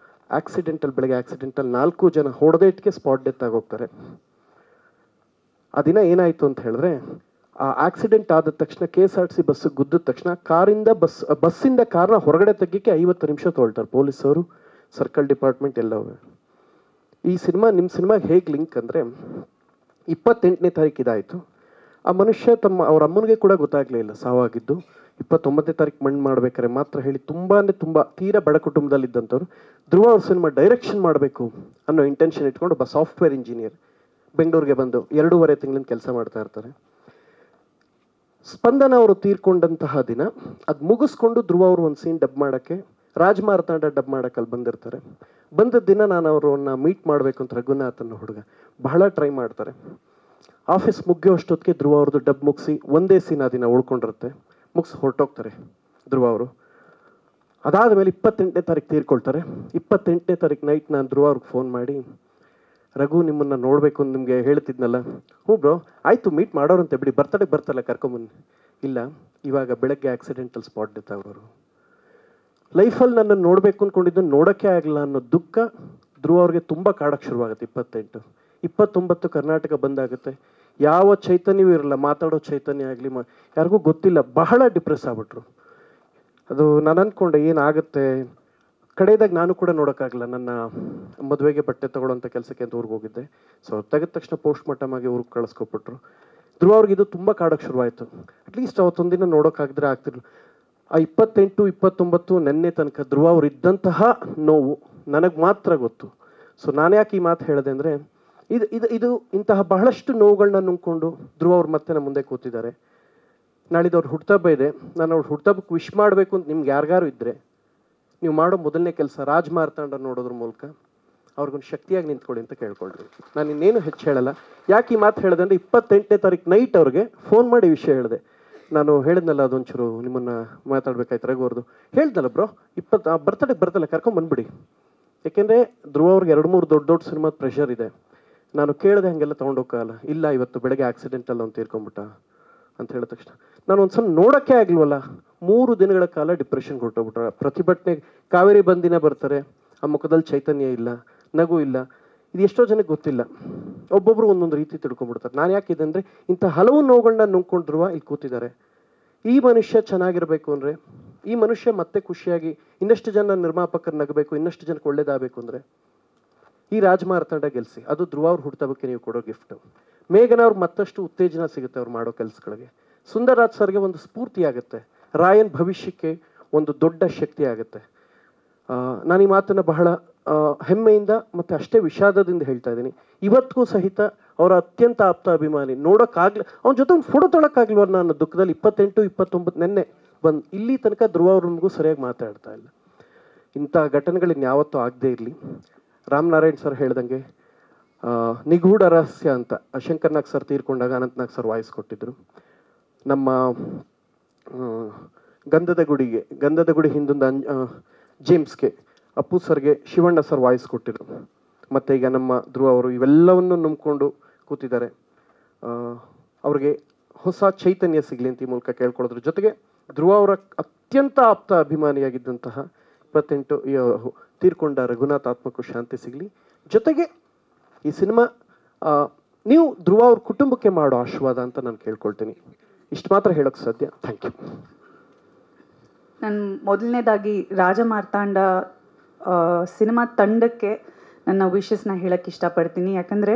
S2: ಬೆಳಗ್ಗೆ ಆಕ್ಸಿಡೆಂಟಲ್ 4 ಜನ ಹೊಡೆದೇಟ್ಗೆ ಸ್ಪಾಟ್ ಡೆತ್ ಆಗೋಗ್ತಾರೆ. ಆ ದಿನ ಏನಾಯಿತು ಅಂತ ಹೇಳಿದ್ರೆ, ಆ ಆಕ್ಸಿಡೆಂಟ್ ಆದ ತಕ್ಷಣ KSRTC ಬಸ್ ಗುದ್ದಿದ ತಕ್ಷಣ ಬಸ್ಸಿಂದ ಕಾರ್ನ ಹೊರಗಡೆ ತೆಗಿಕ್ಕೆ 50 ನಿಮಿಷ ತೊಗೊಳ್ತಾರೆ ಪೊಲೀಸವರು, ಸರ್ಕಲ್ ಡಿಪಾರ್ಟ್ಮೆಂಟ್ ಎಲ್ಲವೂ. ಈ ಸಿನಿಮಾ ನಿಮ್ಮ ಸಿನಿಮಾಗೆ ಹೇಗೆ ಲಿಂಕ್ ಅಂದರೆ, 28ನೇ ತಾರೀಕು ಇದಾಯಿತು. ಆ ಮನುಷ್ಯ ಅವ್ರ ಅಮ್ಮನಿಗೆ ಕೂಡ ಗೊತ್ತಾಗಲಿಲ್ಲ ಸಾವಾಗಿದ್ದು. 29ನೇ ತಾರೀಕು ಮಣ್ಣು ಮಾಡ್ಬೇಕಾರೆ ಮಾತ್ರ ಹೇಳಿ ತುಂಬ ತೀರಾ ಬಡ ಕುಟುಂಬದಲ್ಲಿದ್ದಂಥವ್ರು ಧ್ರುವ ಅವ್ರ ಸಿನಿಮಾ ಡೈರೆಕ್ಷನ್ ಮಾಡಬೇಕು ಅನ್ನೋ ಇಂಟೆನ್ಷನ್ ಇಟ್ಕೊಂಡು ಒಬ್ಬ ಸಾಫ್ಟ್ವೇರ್ ಇಂಜಿನಿಯರ್ ಬೆಂಗಳೂರಿಗೆ ಬಂದು 2.5 ತಿಂಗಳಿಂದ ಕೆಲಸ ಮಾಡ್ತಾ ಇರ್ತಾರೆ. ಸ್ಪಂದನ ಅವರು ತೀರ್ಕೊಂಡಂತಹ ದಿನ ಅದು ಮುಗಿಸ್ಕೊಂಡು ಧ್ರುವ ಅವರು ಒಂದು ಸೀನ್ ಡಬ್ ಮಾಡೋಕ್ಕೆ, ರಾಜಮಾರ್ತಾಂಡ ಡಬ್ ಮಾಡೋಕ್ಕೆ ಅಲ್ಲಿ ಬಂದಿರ್ತಾರೆ. ಬಂದ ದಿನ ನಾನು ಅವ್ರನ್ನ ಮೀಟ್ ಮಾಡಬೇಕು ಅಂತ ರಘುನಾಥ್ ಅನ್ನೋ ಹುಡುಗ ಬಹಳ ಟ್ರೈ ಮಾಡ್ತಾರೆ. ಆಫೀಸ್ ಮುಗಿಯೋ ಅಷ್ಟೊತ್ತಿಗೆ ಧ್ರುವ ಅವ್ರದ್ದು ಡಬ್ ಮುಗಿಸಿ ಒಂದೇ ಸೀನ್ ಆ ದಿನ ಉಳ್ಕೊಂಡಿರುತ್ತೆ, ಮುಗಿಸಿ ಹೊರಟೋಗ್ತಾರೆ ಧ್ರುವ ಅವರು. ಅದಾದಮೇಲೆ 28ನೇ ತಾರೀಕು ತೀರ್ಕೊಳ್ತಾರೆ. 28ನೇ ತಾರೀಕು ನೈಟ್ ನಾನು ಧ್ರುವ ಅವ್ರಿಗೆ ಫೋನ್ ಮಾಡಿ, ರಘು ನಿಮ್ಮನ್ನು ನೋಡಬೇಕು ಅಂತ ನಿಮಗೆ ಹೇಳ್ತಿದ್ನಲ್ಲ. ಹ್ಞೂ ಬ್ರೋ ಆಯಿತು, ಮೀಟ್ ಮಾಡೋರಂತೆ ಬಿಡಿ, ಬರ್ತಡೆಗೆ ಬರ್ತಲ್ಲ ಕರ್ಕೊಂಬನ್ನಿ. ಇಲ್ಲ, ಇವಾಗ ಬೆಳಗ್ಗೆ ಆಕ್ಸಿಡೆಂಟಲ್ ಸ್ಪಾಟ್ ಡೆತ್ ಆಗೋರು. ಲೈಫಲ್ಲಿ ನನ್ನನ್ನು ನೋಡಬೇಕು ಅಂದ್ಕೊಂಡಿದ್ದು ನೋಡೋಕ್ಕೆ ಆಗಲ್ಲ ಅನ್ನೋ ದುಃಖ ಧ್ರುವ ಅವ್ರಿಗೆ ತುಂಬ ಕಾಡಕ್ಕೆ ಶುರುವಾಗುತ್ತೆ. 28, 29 ಕರ್ನಾಟಕ ಬಂದಾಗುತ್ತೆ. ಯಾವ ಚೈತನ್ಯವೂ ಇರಲ್ಲ, ಮಾತಾಡೋ ಚೈತನ್ಯ ಆಗಲಿ ಯಾರಿಗೂ ಗೊತ್ತಿಲ್ಲ. ಬಹಳ ಡಿಪ್ರೆಸ್ ಆಗ್ಬಿಟ್ರು. ಅದು ನಾನು ಅಂದ್ಕೊಂಡೆ ಏನಾಗುತ್ತೆ. ಕಡೆಯದಾಗ ನಾನು ಕೂಡ ನೋಡೋಕ್ಕಾಗಲ್ಲ, ನನ್ನ ಮದುವೆಗೆ ಬಟ್ಟೆ ತೊಗೊಳ್ಳೋಂಥ ಕೆಲಸಕ್ಕೆ ಅಂತ ಊರಿಗೆ ಹೋಗಿದ್ದೆ. ಸೊ ತೆಗೆದ ತಕ್ಷಣ ಪೋಸ್ಟ್ ಮಾರ್ಟಮ್ ಆಗಿ ಊರಿಗೆ ಕಳಿಸ್ಕೊಟ್ಬಿಟ್ರು. ಧ್ರುವ ಅವ್ರಿಗೆ ಇದು ತುಂಬ ಕಾಡೋಕ್ಕೆ ಶುರುವಾಯಿತು. ಅಟ್ಲೀಸ್ಟ್ ಅವತ್ತೊಂದಿನ ನೋಡೋಕ್ಕಾಗಿದ್ರೆ ಆಗ್ತಿರ್ಲಿಲ್ಲ. ಆ 28, 29 ನೆನ್ನೆ ತನಕ ಧ್ರುವ ಅವ್ರು ಇದ್ದಂತಹ ನೋವು ನನಗೆ ಮಾತ್ರ ಗೊತ್ತು. ಸೊ ನಾನು ಯಾಕೆ ಈ ಮಾತು ಹೇಳಿದೆ ಅಂದರೆ, ಇದು ಇಂತಹ ಬಹಳಷ್ಟು ನೋವುಗಳನ್ನ ನುಂಗ್ಕೊಂಡು ಧ್ರುವ ಅವ್ರು ಮತ್ತೆ ನಮ್ಮ ಮುಂದೆ ಕೂತಿದ್ದಾರೆ. ನಾಳಿದ್ದು ಅವ್ರ ಹುಟ್ಟುಹಬ್ಬ ಇದೆ. ನಾನು ಅವ್ರ ಹುಟ್ಟುಹಬ್ಬಕ್ಕೆ ವಿಶ್ ಮಾಡಬೇಕು ಅಂತ ನಿಮ್ಗೆ ಯಾರಿಗಾರು ಇದ್ದರೆ, ನೀವು ಮಾಡೋ ಮೊದಲನೇ ಕೆಲಸ ರಾಜಮಾರ್ತಾಂಡ ನೋಡೋದ್ರ ಮೂಲಕ ಅವ್ರಿಗೊಂದು ಶಕ್ತಿಯಾಗಿ ನಿಂತ್ಕೊಳ್ಳಿ ಅಂತ ಕೇಳ್ಕೊಳ್ರಿ. ನಾನು ಇನ್ನೇನು ಹೆಚ್ಚು ಹೇಳಲ್ಲ. ಯಾಕೆ ಈ ಮಾತು ಹೇಳಿದೆ ಅಂದರೆ, 28ನೇ ತಾರೀಕು ನೈಟ್ ಅವ್ರಿಗೆ ಫೋನ್ ಮಾಡಿ ವಿಷಯ ಹೇಳಿದೆ. ನಾನು ಹೇಳಿದ್ನಲ್ಲ ಅದೊಂಚೂರು ನಿಮ್ಮನ್ನು ಮಾತಾಡ್ಬೇಕಾಯ್ತು ರಘು ಅವ್ರದ್ದು. ಹೇಳ್ದಲ್ಲ ಬ್ರೋ, ಬರ್ತಡೆಗೆ ಬರ್ತಲ್ಲ ಕರ್ಕೊಂಬಂದ್ಬಿಡಿ. ಯಾಕೆಂದರೆ ಧ್ರುವ ಅವ್ರಿಗೆ 2-3 ದೊಡ್ಡ ಸಿನಿಮಾದ ಪ್ರೆಷರ್ ಇದೆ. ನಾನು ಕೇಳಿದೆ ಹಂಗೆಲ್ಲ ತೊಗೊಂಡೋಗಲ್ಲ. ಇಲ್ಲ, ಇವತ್ತು ಬೆಳಗ್ಗೆ ಆಕ್ಸಿಡೆಂಟಲ್ಲಿ ಅವ್ನು ತೀರ್ಕೊಂಬಿಟ್ಟ ಅಂತ ಹೇಳಿದ ತಕ್ಷಣ ನಾನು ಒಂದ್ಸಲ ನೋಡೋಕ್ಕೆ ಆಗಲ್ವಲ್ಲ. 3 ದಿನಗಳ ಕಾಲ ಡಿಪ್ರೆಷನ್ಗೆ ಹೊರಟೋಗ್ಬಿಟ್ರೆ. ಪ್ರತಿಭಟನೆ ಕಾವೇರಿ ಬಂದಿನ ಬರ್ತಾರೆ, ಆ ಮುಖದಲ್ಲಿ ಚೈತನ್ಯ ಇಲ್ಲ, ನಗು ಇಲ್ಲ. ಇದು ಎಷ್ಟೋ ಜನಕ್ಕೆ ಗೊತ್ತಿಲ್ಲ. ಒಬ್ಬೊಬ್ರು ಒಂದೊಂದು ರೀತಿ ತಿಳ್ಕೊಂಡ್ಬಿಡ್ತಾರೆ. ನಾನು ಯಾಕಿದೆ ಅಂದರೆ, ಇಂಥ ಹಲವು ನೋವುಗಳನ್ನ ನುಂಗ್ಕೊಂಡು ಧ್ರುವ ಇಲ್ಲಿ ಕೂತಿದ್ದಾರೆ. ಈ ಮನುಷ್ಯ ಚೆನ್ನಾಗಿರಬೇಕು ಅಂದರೆ, ಈ ಮನುಷ್ಯ ಮತ್ತೆ ಖುಷಿಯಾಗಿ ಇನ್ನಷ್ಟು ಜನ ನಿರ್ಮಾಪಕರು ನಗಬೇಕು, ಇನ್ನಷ್ಟು ಜನಕ್ಕೆ ಒಳ್ಳೇದಾಗಬೇಕು ಅಂದರೆ ಈ ರಾಜಮಾರ್ತಾಂಡ ಗೆಲ್ಲಿಸಿ. ಅದು ಧ್ರುವ ಅವ್ರ ಹುಟ್ಟುಹಬ್ಬಕ್ಕೆ ನೀವು ಕೊಡೋ ಗಿಫ್ಟು. ಮೇಘನ ಅವ್ರಿಗೆ ಮತ್ತಷ್ಟು ಉತ್ತೇಜನ ಸಿಗುತ್ತೆ ಅವ್ರು ಮಾಡೋ ಕೆಲಸಗಳಿಗೆ. ಸುಂದರ್ರಾಜ್ ಸರ್ಗೆ ಒಂದು ಸ್ಫೂರ್ತಿ ಆಗುತ್ತೆ. ರಾಯನ್ ಭವಿಷ್ಯಕ್ಕೆ ಒಂದು ದೊಡ್ಡ ಶಕ್ತಿ ಆಗುತ್ತೆ. ನಾನು ಈ ಮಾತನ್ನು ಬಹಳ ಹೆಮ್ಮೆಯಿಂದ ಮತ್ತು ಅಷ್ಟೇ ವಿಷಾದದಿಂದ ಹೇಳ್ತಾ ಇದ್ದೀನಿ. ಇವತ್ತಿಗೂ ಸಹಿತ ಅವರ ಅತ್ಯಂತ ಆಪ್ತ ಅಭಿಮಾನಿ. ನೋಡೋಕ್ಕಾಗಲಿ, ಅವನ ಜೊತೆ ಒಂದು ಫೋಟೋ ತೊಗೊಳಕ್ಕಾಗಲ್ವಲ್ಲ ಅನ್ನೋ ದುಃಖದಲ್ಲಿ 28, 29 ನೆನ್ನೆ ಬಂದು ಇಲ್ಲಿ ತನಕ ಧ್ರುವ ಅವ್ರಿಗೂ ಸರಿಯಾಗಿ ಮಾತಾಡ್ತಾ ಇಲ್ಲ. ಇಂಥ ಘಟನೆಗಳು ಯಾವತ್ತೂ ಆಗದೇ ಇರಲಿ. ರಾಮನಾರಾಯಣ್ ಸರ್ ಹೇಳ್ದಂಗೆ ನಿಗೂಢ ರಹಸ್ಯ ಅಂತ ಶಂಕರ್ನಾಗ್ ಸರ್ ತೀರ್ಕೊಂಡಾಗ ಅನಂತ್ನಾಗ್ ಸರ್ ವಾಯ್ಸ್ ಕೊಟ್ಟಿದ್ರು. ನಮ್ಮ ಗಂಧದ ಗುಡಿ ಹಿಂದೊಂದು ಜೇಮ್ಸ್ಗೆ ಅಪ್ಪು ಸರ್ಗೆ ಶಿವಣ್ಣ ಸರ್ ವಾಯ್ಸ್ ಕೊಟ್ಟಿದ್ರು. ಮತ್ತು ಈಗ ನಮ್ಮ ಧ್ರುವ ಅವರು ಇವೆಲ್ಲವನ್ನು ನಂಬ್ಕೊಂಡು ಕೂತಿದ್ದಾರೆ. ಅವ್ರಿಗೆ ಹೊಸ ಚೈತನ್ಯ ಸಿಗಲಿ ಅಂತ ಈ ಮೂಲಕ ಕೇಳ್ಕೊಳ್ಳೋದ್ರ ಜೊತೆಗೆ ಧ್ರುವ ಅವರ ಅತ್ಯಂತ ಆಪ್ತ ಅಭಿಮಾನಿಯಾಗಿದ್ದಂತಹ 28 ತೀರ್ಕೊಂಡ ರಘುನಾಥ್ ಆತ್ಮಕ್ಕೂ ಶಾಂತಿ ಸಿಗಲಿ. ಜೊತೆಗೆ ಈ ಸಿನಿಮಾ ನೀವು ಧ್ರುವ ಅವ್ರ ಕುಟುಂಬಕ್ಕೆ ಮಾಡೋ ಆಶೀರ್ವಾದ ಅಂತ ನಾನು ಕೇಳ್ಕೊಳ್ತೀನಿ. ಇಷ್ಟು ಮಾತ್ರ ಹೇಳೋಕ್ಕೆ ಸಾಧ್ಯ. Thank you.
S3: ನಾನು ಮೊದಲನೇದಾಗಿ ರಾಜಮಾರ್ತಾಂಡ ಸಿನಿಮಾ ತಂಡಕ್ಕೆ ನನ್ನ ವಿಶಸ್ನ ಹೇಳೋಕ್ಕೆ ಇಷ್ಟಪಡ್ತೀನಿ. ಯಾಕಂದರೆ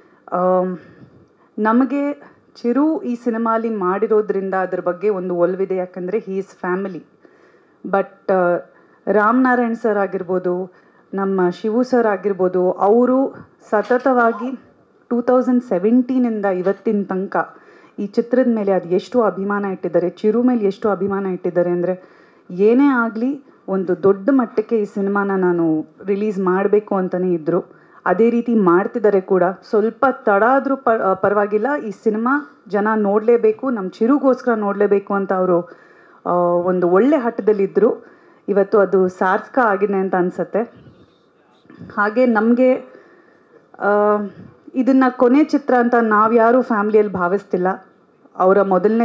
S3: ನಮಗೆ ಚಿರು ಈ ಸಿನಿಮಾಲಿ ಮಾಡಿರೋದ್ರಿಂದ ಅದ್ರ ಬಗ್ಗೆ ಒಂದು ಒಲವಿದೆ. ಯಾಕಂದರೆ he is family. But Ramanarayan sir ಆಗಿರ್ಬೋದು, ನಮ್ಮ ಶಿವು ಸರ್ ಆಗಿರ್ಬೋದು, ಅವರು ಸತತವಾಗಿ 2017ಇಂದ ಇವತ್ತಿನ ತನಕ ಈ ಚಿತ್ರದ ಮೇಲೆ ಅದು ಎಷ್ಟು ಅಭಿಮಾನ ಇಟ್ಟಿದ್ದಾರೆ, ಚಿರು ಮೇಲೆ ಎಷ್ಟು ಅಭಿಮಾನ ಇಟ್ಟಿದ್ದಾರೆ ಅಂದರೆ, ಏನೇ ಆಗಲಿ ಒಂದು ದೊಡ್ಡ ಮಟ್ಟಕ್ಕೆ ಈ ಸಿನಿಮಾನ ನಾನು ರಿಲೀಸ್ ಮಾಡಬೇಕು ಅಂತಲೇ ಇದ್ದರು. ಅದೇ ರೀತಿ ಮಾಡ್ತಿದ್ದಾರೆ ಕೂಡ. ಸ್ವಲ್ಪ ತಡ ಆದರೂ ಪರವಾಗಿಲ್ಲ, ಈ ಸಿನಿಮಾ ಜನ ನೋಡಲೇಬೇಕು, ನಮ್ಮ ಚಿರುಗೋಸ್ಕರ ನೋಡಲೇಬೇಕು ಅಂತ ಅವರು ಒಂದು ಒಳ್ಳೆ ಹಠದಲ್ಲಿದ್ದರು. ಇವತ್ತು ಅದು ಸಾರ್ಥಕ ಆಗಿದೆ ಅಂತ ಅನಿಸುತ್ತೆ. ಹಾಗೆ ನಮಗೆ ಇದನ್ನು ಕೊನೆ ಚಿತ್ರ ಅಂತ ನಾವ್ಯಾರೂ ಫ್ಯಾಮ್ಲಿಯಲ್ಲಿ ಭಾವಿಸ್ತಿಲ್ಲ. ಅವರ ಮೊದಲನೇ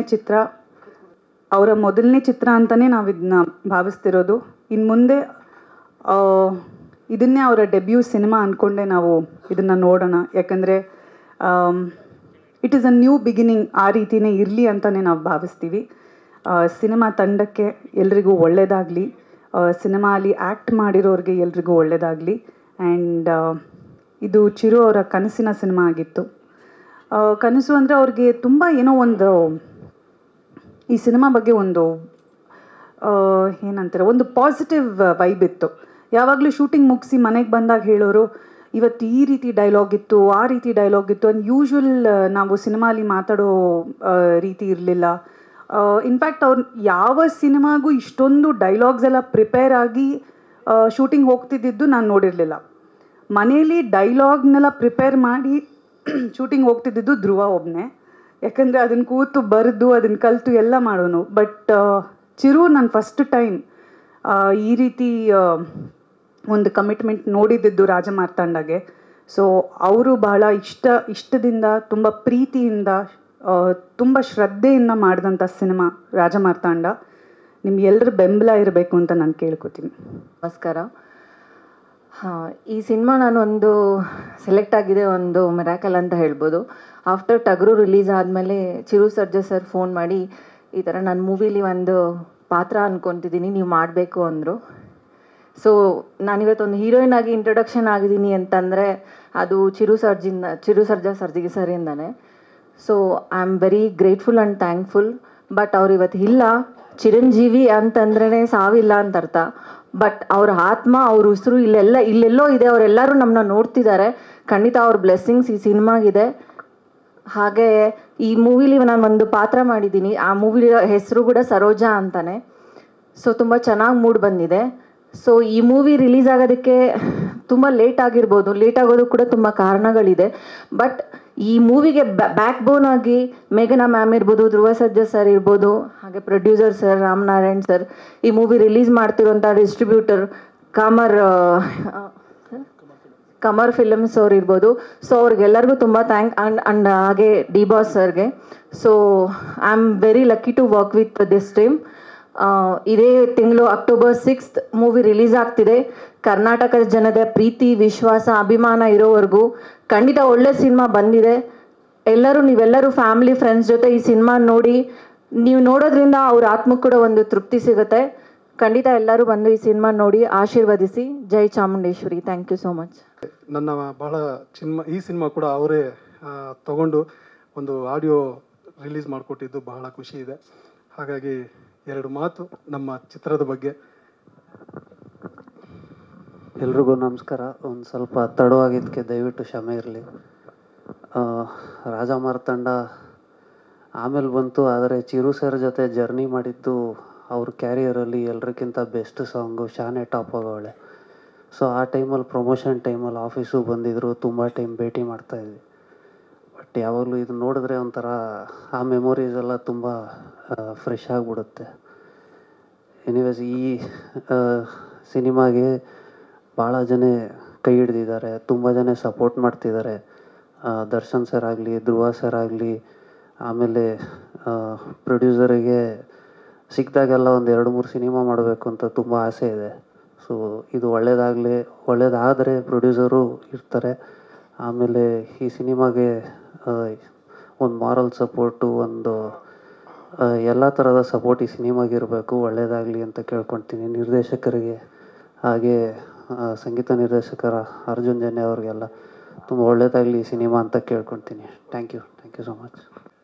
S3: ಚಿತ್ರ ಅಂತಲೇ ನಾವು ಇದನ್ನ ಭಾವಿಸ್ತಿರೋದು. ಇನ್ನು ಮುಂದೆ ಇದನ್ನೇ ಅವರ ಡೆಬ್ಯೂ ಸಿನಿಮಾ ಅಂದ್ಕೊಂಡೆ ನಾವು ಇದನ್ನು ನೋಡೋಣ. ಯಾಕಂದರೆ it is a new beginning, ಆ ರೀತಿಯೇ ಇರಲಿ ಅಂತಲೇ ನಾವು ಭಾವಿಸ್ತೀವಿ. ಸಿನಿಮಾ ತಂಡಕ್ಕೆ ಎಲ್ರಿಗೂ ಒಳ್ಳೆಯದಾಗಲಿ, ಸಿನಿಮಾಲಿ ಆ್ಯಕ್ಟ್ ಮಾಡಿರೋರಿಗೆ ಎಲ್ರಿಗೂ ಒಳ್ಳೆಯದಾಗಲಿ. ಆ್ಯಂಡ್ ಇದು ಚಿರು ಅವರ ಕನಸಿನ ಸಿನಿಮಾ ಆಗಿತ್ತು. ಕನಸು ಅಂದರೆ ಅವ್ರಿಗೆ ತುಂಬ ಏನೋ ಒಂದು ಈ ಸಿನಿಮಾ ಬಗ್ಗೆ ಒಂದು ಏನಂತಾರೆ, ಒಂದು ಪಾಸಿಟಿವ್ ವೈಬ್ ಇತ್ತು. ಯಾವಾಗಲೂ ಶೂಟಿಂಗ್ ಮುಗಿಸಿ ಮನೆಗೆ ಬಂದಾಗ ಹೇಳೋರು, ಇವತ್ತು ಈ ರೀತಿ ಡೈಲಾಗ್ ಇತ್ತು, ಆ ರೀತಿ ಡೈಲಾಗ್ ಇತ್ತು. ಆ್ಯಂಡ್ ಯೂಶ್ವಲ್ ನಾವು ಸಿನಿಮಾಲಿ ಮಾತಾಡೋ ರೀತಿ ಇರಲಿಲ್ಲ. ಇನ್ಫ್ಯಾಕ್ಟ್ ಅವ್ರು ಯಾವ ಸಿನಿಮಾಗೂ ಇಷ್ಟೊಂದು ಡೈಲಾಗ್ಸ್ ಎಲ್ಲ ಪ್ರಿಪೇರ್ ಆಗಿ ಶೂಟಿಂಗ್ ಹೋಗ್ತಿದ್ದಿದ್ದು ನಾನು ನೋಡಿರಲಿಲ್ಲ. ಮನೇಲಿ ಡೈಲಾಗ್ನೆಲ್ಲ ಪ್ರಿಪೇರ್ ಮಾಡಿ ಶೂಟಿಂಗ್ ಹೋಗ್ತಿದ್ದಿದ್ದು ಧ್ರುವ ಒಬ್ಬನೇ. ಯಾಕಂದರೆ ಅದನ್ನು ಕೂತು ಬರೆದು ಅದನ್ನು ಕಲಿತು ಎಲ್ಲ ಮಾಡೋನು. ಬಟ್ ಚಿರು ನಾನು ಫಸ್ಟ್ ಟೈಮ್ ಈ ರೀತಿ ಒಂದು ಕಮಿಟ್ಮೆಂಟ್ ನೋಡಿದ್ದಿದ್ದು ರಾಜಮಾರ್ತಾಂಡಗೆ. ಸೊ ಅವರು ಬಹಳ ಇಷ್ಟದಿಂದ, ತುಂಬ ಪ್ರೀತಿಯಿಂದ, ತುಂಬ ಶ್ರದ್ಧೆಯಿಂದ ಮಾಡಿದಂಥ ಸಿನಿಮಾ ರಾಜಮಾರ್ತಾಂಡ. ನಿಮ್ಗೆಲ್ಲರ ಬೆಂಬಲ ಇರಬೇಕು ಅಂತ ನಾನು ಕೇಳ್ಕೊತೀನಿ.
S4: ನಮಸ್ಕಾರ. ಈ ಸಿನಿಮಾ ನಾನು ಒಂದು ಸೆಲೆಕ್ಟ್ ಆಗಿದೆ ಒಂದು ಮಿರಾಕಲ್ ಅಂತ ಹೇಳ್ಬೋದು. ಆಫ್ಟರ್ ಟಗರು ರಿಲೀಸ್ ಆದಮೇಲೆ ಚಿರು ಸರ್ಜಾ ಸರ್ ಫೋನ್ ಮಾಡಿ, ಈ ಥರ ನಾನು ಮೂವಿಲಿ ಒಂದು ಪಾತ್ರ ಅಂದ್ಕೊತಿದ್ದೀನಿ, ನೀವು ಮಾಡಬೇಕು ಅಂದರು. ಸೊ ನಾನಿವತ್ತೊಂದು ಹೀರೋಯಿನ್ ಆಗಿ ಇಂಟ್ರೊಡಕ್ಷನ್ ಆಗಿದ್ದೀನಿ ಅಂತಂದರೆ ಅದು ಚಿರು ಸರ್ಜಾ ಸರಿಂದನೇ. So I am very grateful and thankful. But ಅವ್ರು ಇವತ್ತು ಇಲ್ಲ, ಚಿರಂಜೀವಿ ಅಂತಂದ್ರೇ ಸಾವಿಲ್ಲ ಅಂತ ಅರ್ಥ. ಬಟ್ ಅವ್ರ ಆತ್ಮ, ಅವ್ರ ಉಸಿರು ಇಲ್ಲೆಲ್ಲೋ ಇದೆ. ಅವರೆಲ್ಲರೂ ನಮ್ಮನ್ನ ನೋಡ್ತಿದ್ದಾರೆ. ಖಂಡಿತ ಅವ್ರ ಬ್ಲೆಸ್ಸಿಂಗ್ಸ್ ಈ ಸಿನಿಮಾಗಿದೆ. ಹಾಗೆ ಈ ಮೂವಿಲಿ ನಾನು ಒಂದು ಪಾತ್ರ ಮಾಡಿದ್ದೀನಿ. ಆ ಮೂವಿ ಹೆಸರು ಕೂಡ ಸರೋಜಾ ಅಂತಾನೆ. ಸೊ ತುಂಬ ಚೆನ್ನಾಗಿ ಮೂಡ್ ಬಂದಿದೆ. ಸೊ ಈ ಮೂವಿ ರಿಲೀಸ್ ಆಗೋದಕ್ಕೆ ತುಂಬ ಲೇಟ್ ಆಗಿರ್ಬೋದು. ಲೇಟ್ ಆಗೋದಕ್ಕೆ ಕೂಡ ತುಂಬ ಕಾರಣಗಳಿದೆ. ಬಟ್ ಈ ಮೂವಿಗೆ ಬ್ಯಾಕ್ ಬೋನ್ ಆಗಿ ಮೇಘನಾ ಮ್ಯಾಮ್ ಇರ್ಬೋದು, ಧ್ರುವ ಸರ್ಜಾ ಸರ್ ಇರ್ಬೋದು, ಹಾಗೆ ಪ್ರೊಡ್ಯೂಸರ್ ಸರ್ ರಾಮನಾರಾಯಣ್ ಸರ್, ಈ ಮೂವಿ ರಿಲೀಸ್ ಮಾಡ್ತಿರೋಂಥ ಡಿಸ್ಟ್ರಿಬ್ಯೂಟರ್ ಕಮರ್ ಫಿಲಮ್ಸ್ ಅವ್ರು ಇರ್ಬೋದು. ಸೊ ಅವ್ರಿಗೆಲ್ಲರಿಗೂ ತುಂಬ ಅಂಡ್ ಹಾಗೆ ಡಿ ಬಾಸ್ ಸರ್ಗೆ. So I am very lucky to work with this team. ಇದೇ ತಿಂಗಳು October 6th ಮೂವಿ ರಿಲೀಸ್ ಆಗ್ತಿದೆ. ಕರ್ನಾಟಕದ ಜನದ ಪ್ರೀತಿ, ವಿಶ್ವಾಸ, ಅಭಿಮಾನ ಇರೋವರೆಗೂ ಖಂಡಿತ ಒಳ್ಳೆ ಸಿನಿಮಾ ಬಂದಿದೆ. ನೀವೆಲ್ಲರೂ ಫ್ಯಾಮಿಲಿ ಫ್ರೆಂಡ್ಸ್ ಜೊತೆ ಈ ಸಿನಿಮಾ ನೋಡಿ, ನೀವು ನೋಡೋದ್ರಿಂದ ಅವ್ರ ಆತ್ಮಕ್ಕೆ ಕೂಡ ಒಂದು ತೃಪ್ತಿ ಸಿಗುತ್ತೆ. ಖಂಡಿತ ಎಲ್ಲರೂ ಬಂದು ಈ ಸಿನಿಮಾ ನೋಡಿ ಆಶೀರ್ವದಿಸಿ. ಜೈ Chamundeshwari. Thank you so much.
S5: ನನ್ನ ಬಹಳ ಈ ಸಿನಿಮಾ ಕೂಡ ಅವರೇ ತಗೊಂಡು ಒಂದು ಆಡಿಯೋ ರಿಲೀಸ್ ಮಾಡಿಕೊಟ್ಟಿದ್ದು ಬಹಳ ಖುಷಿ ಇದೆ. ಹಾಗಾಗಿ ಎರಡು ಮಾತು ನಮ್ಮ ಚಿತ್ರದ ಬಗ್ಗೆ.
S6: ಎಲ್ರಿಗೂ ನಮಸ್ಕಾರ. ಒಂದು ಸ್ವಲ್ಪ ತಡವಾಗಿದ್ದಕ್ಕೆ ದಯವಿಟ್ಟು ಕ್ಷಮೆ ಇರಲಿ. ರಾಜಮಾರ್ತಾಂಡ ಆಮೇಲೆ ಬಂತು, ಆದರೆ ಚಿರು ಸರ್ ಜೊತೆ ಜರ್ನಿ ಮಾಡಿದ್ದು ಅವ್ರ ಕ್ಯಾರಿಯರಲ್ಲಿ ಎಲ್ರಿಗಿಂತ ಬೆಸ್ಟ್ ಸಾಂಗು ಶಾನೆ ಟಾಪ್ ಆಗೋಳೆ. ಸೊ ಆ ಟೈಮಲ್ಲಿ ಪ್ರಮೋಷನ್ ಟೈಮಲ್ಲಿ ಆಫೀಸು ಬಂದಿದ್ದರು, ತುಂಬ ಟೈಮ್ ಭೇಟಿ ಮಾಡ್ತಾಯಿದ್ವಿ. ಬಟ್ ಯಾವಾಗಲೂ ಇದು ನೋಡಿದ್ರೆ ಒಂಥರ ಆ ಮೆಮೊರೀಸ್ ಎಲ್ಲ ತುಂಬ ಫ್ರೆಶ್ ಆಗಿಬಿಡುತ್ತೆ. ಎನಿವೇಸ್, ಈ ಸಿನಿಮಾಗೆ ಭಾಳ ಜನ ಕೈ ಹಿಡ್ದಿದ್ದಾರೆ, ತುಂಬ ಜನ ಸಪೋರ್ಟ್ ಮಾಡ್ತಿದ್ದಾರೆ. ದರ್ಶನ್ ಸರ್ ಆಗಲಿ, ಧ್ರುವ ಸರ್ ಆಗಲಿ, ಆಮೇಲೆ ಪ್ರೊಡ್ಯೂಸರಿಗೆ ಸಿಕ್ಕಿದಾಗೆಲ್ಲ ಒಂದು 2-3 ಸಿನಿಮಾ ಮಾಡಬೇಕು ಅಂತ ತುಂಬ ಆಸೆ ಇದೆ. ಸೊ ಇದು ಒಳ್ಳೆಯದಾದರೆ ಪ್ರೊಡ್ಯೂಸರು ಇರ್ತಾರೆ. ಆಮೇಲೆ ಈ ಸಿನಿಮಾಗೆ ಒಂದು ಮಾರಲ್ ಸಪೋರ್ಟು, ಒಂದು ಎಲ್ಲ ಥರದ ಸಪೋರ್ಟ್ ಈ ಸಿನಿಮಾಗೆ ಇರಬೇಕು. ಒಳ್ಳೆಯದಾಗಲಿ ಅಂತ ಕೇಳ್ಕೊಳ್ತೀನಿ. ನಿರ್ದೇಶಕರಿಗೆ ಹಾಗೆ ಸಂಗೀತ ನಿರ್ದೇಶಕರ ಅರ್ಜುನ್ ಜನ್ಯ ಅವ್ರಿಗೆಲ್ಲ ತುಂಬ ಒಳ್ಳೆಯದಾಗಲಿ ಈ ಸಿನಿಮಾ ಅಂತ ಕೇಳ್ಕೊಳ್ತೀನಿ. Thank you so much.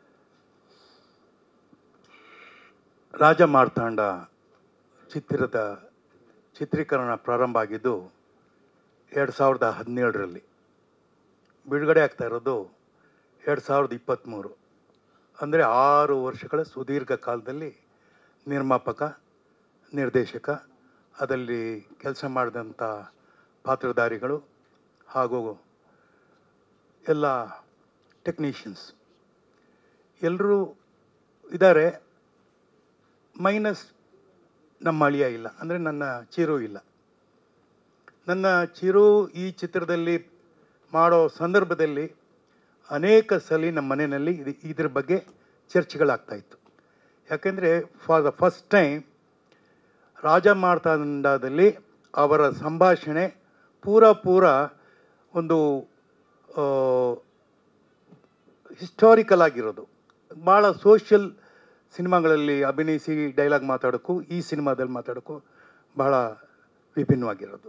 S7: Rajamarthanda ಚಿತ್ರದ ಚಿತ್ರೀಕರಣ ಪ್ರಾರಂಭ ಆಗಿದ್ದು 2017ರಲ್ಲಿ. ಬಿಡುಗಡೆ ಆಗ್ತಾ ಇರೋದು 2023. ಅಂದರೆ 6 ವರ್ಷಗಳ ಸುದೀರ್ಘ ಕಾಲದಲ್ಲಿ ನಿರ್ಮಾಪಕ, ನಿರ್ದೇಶಕ, ಅದರಲ್ಲಿ ಕೆಲಸ ಮಾಡಿದಂಥ ಪಾತ್ರಧಾರಿಗಳು ಹಾಗೂ ಎಲ್ಲ ಟೆಕ್ನಿಷಿಯನ್ಸ್ ಎಲ್ಲರೂ ಇದ್ದಾರೆ. ಮೈನಸ್ ನಮ್ಮ ಅಳಿಯ ಇಲ್ಲ, ಅಂದರೆ ನನ್ನ ಚಿರು ಇಲ್ಲ. ನನ್ನ ಚಿರು ಈ ಚಿತ್ರದಲ್ಲಿ ಮಾಡೋ ಸಂದರ್ಭದಲ್ಲಿ ಅನೇಕ ಸಲ ನಮ್ಮ ಮನೆಯಲ್ಲಿ ಇದ್ರ ಬಗ್ಗೆ ಚರ್ಚೆಗಳಾಗ್ತಾಯಿತ್ತು. ಯಾಕೆಂದರೆ ಫಾರ್ ದ ಫಸ್ಟ್ ಟೈಮ್ ರಾಜಮಾರ್ತಾಂಡದಲ್ಲಿ ಅವರ ಸಂಭಾಷಣೆ ಪೂರ ಒಂದು ಹಿಸ್ಟಾರಿಕಲ್ ಆಗಿರೋದು. ಭಾಳ ಸೋಷಿಯಲ್ ಸಿನಿಮಾಗಳಲ್ಲಿ ಅಭಿನಯಿಸಿ ಡೈಲಾಗ್ ಮಾತಾಡೋಕ್ಕೂ ಈ ಸಿನಿಮಾದಲ್ಲಿ ಮಾತಾಡೋಕ್ಕೂ ಭಾಳ ವಿಭಿನ್ನವಾಗಿರೋದು.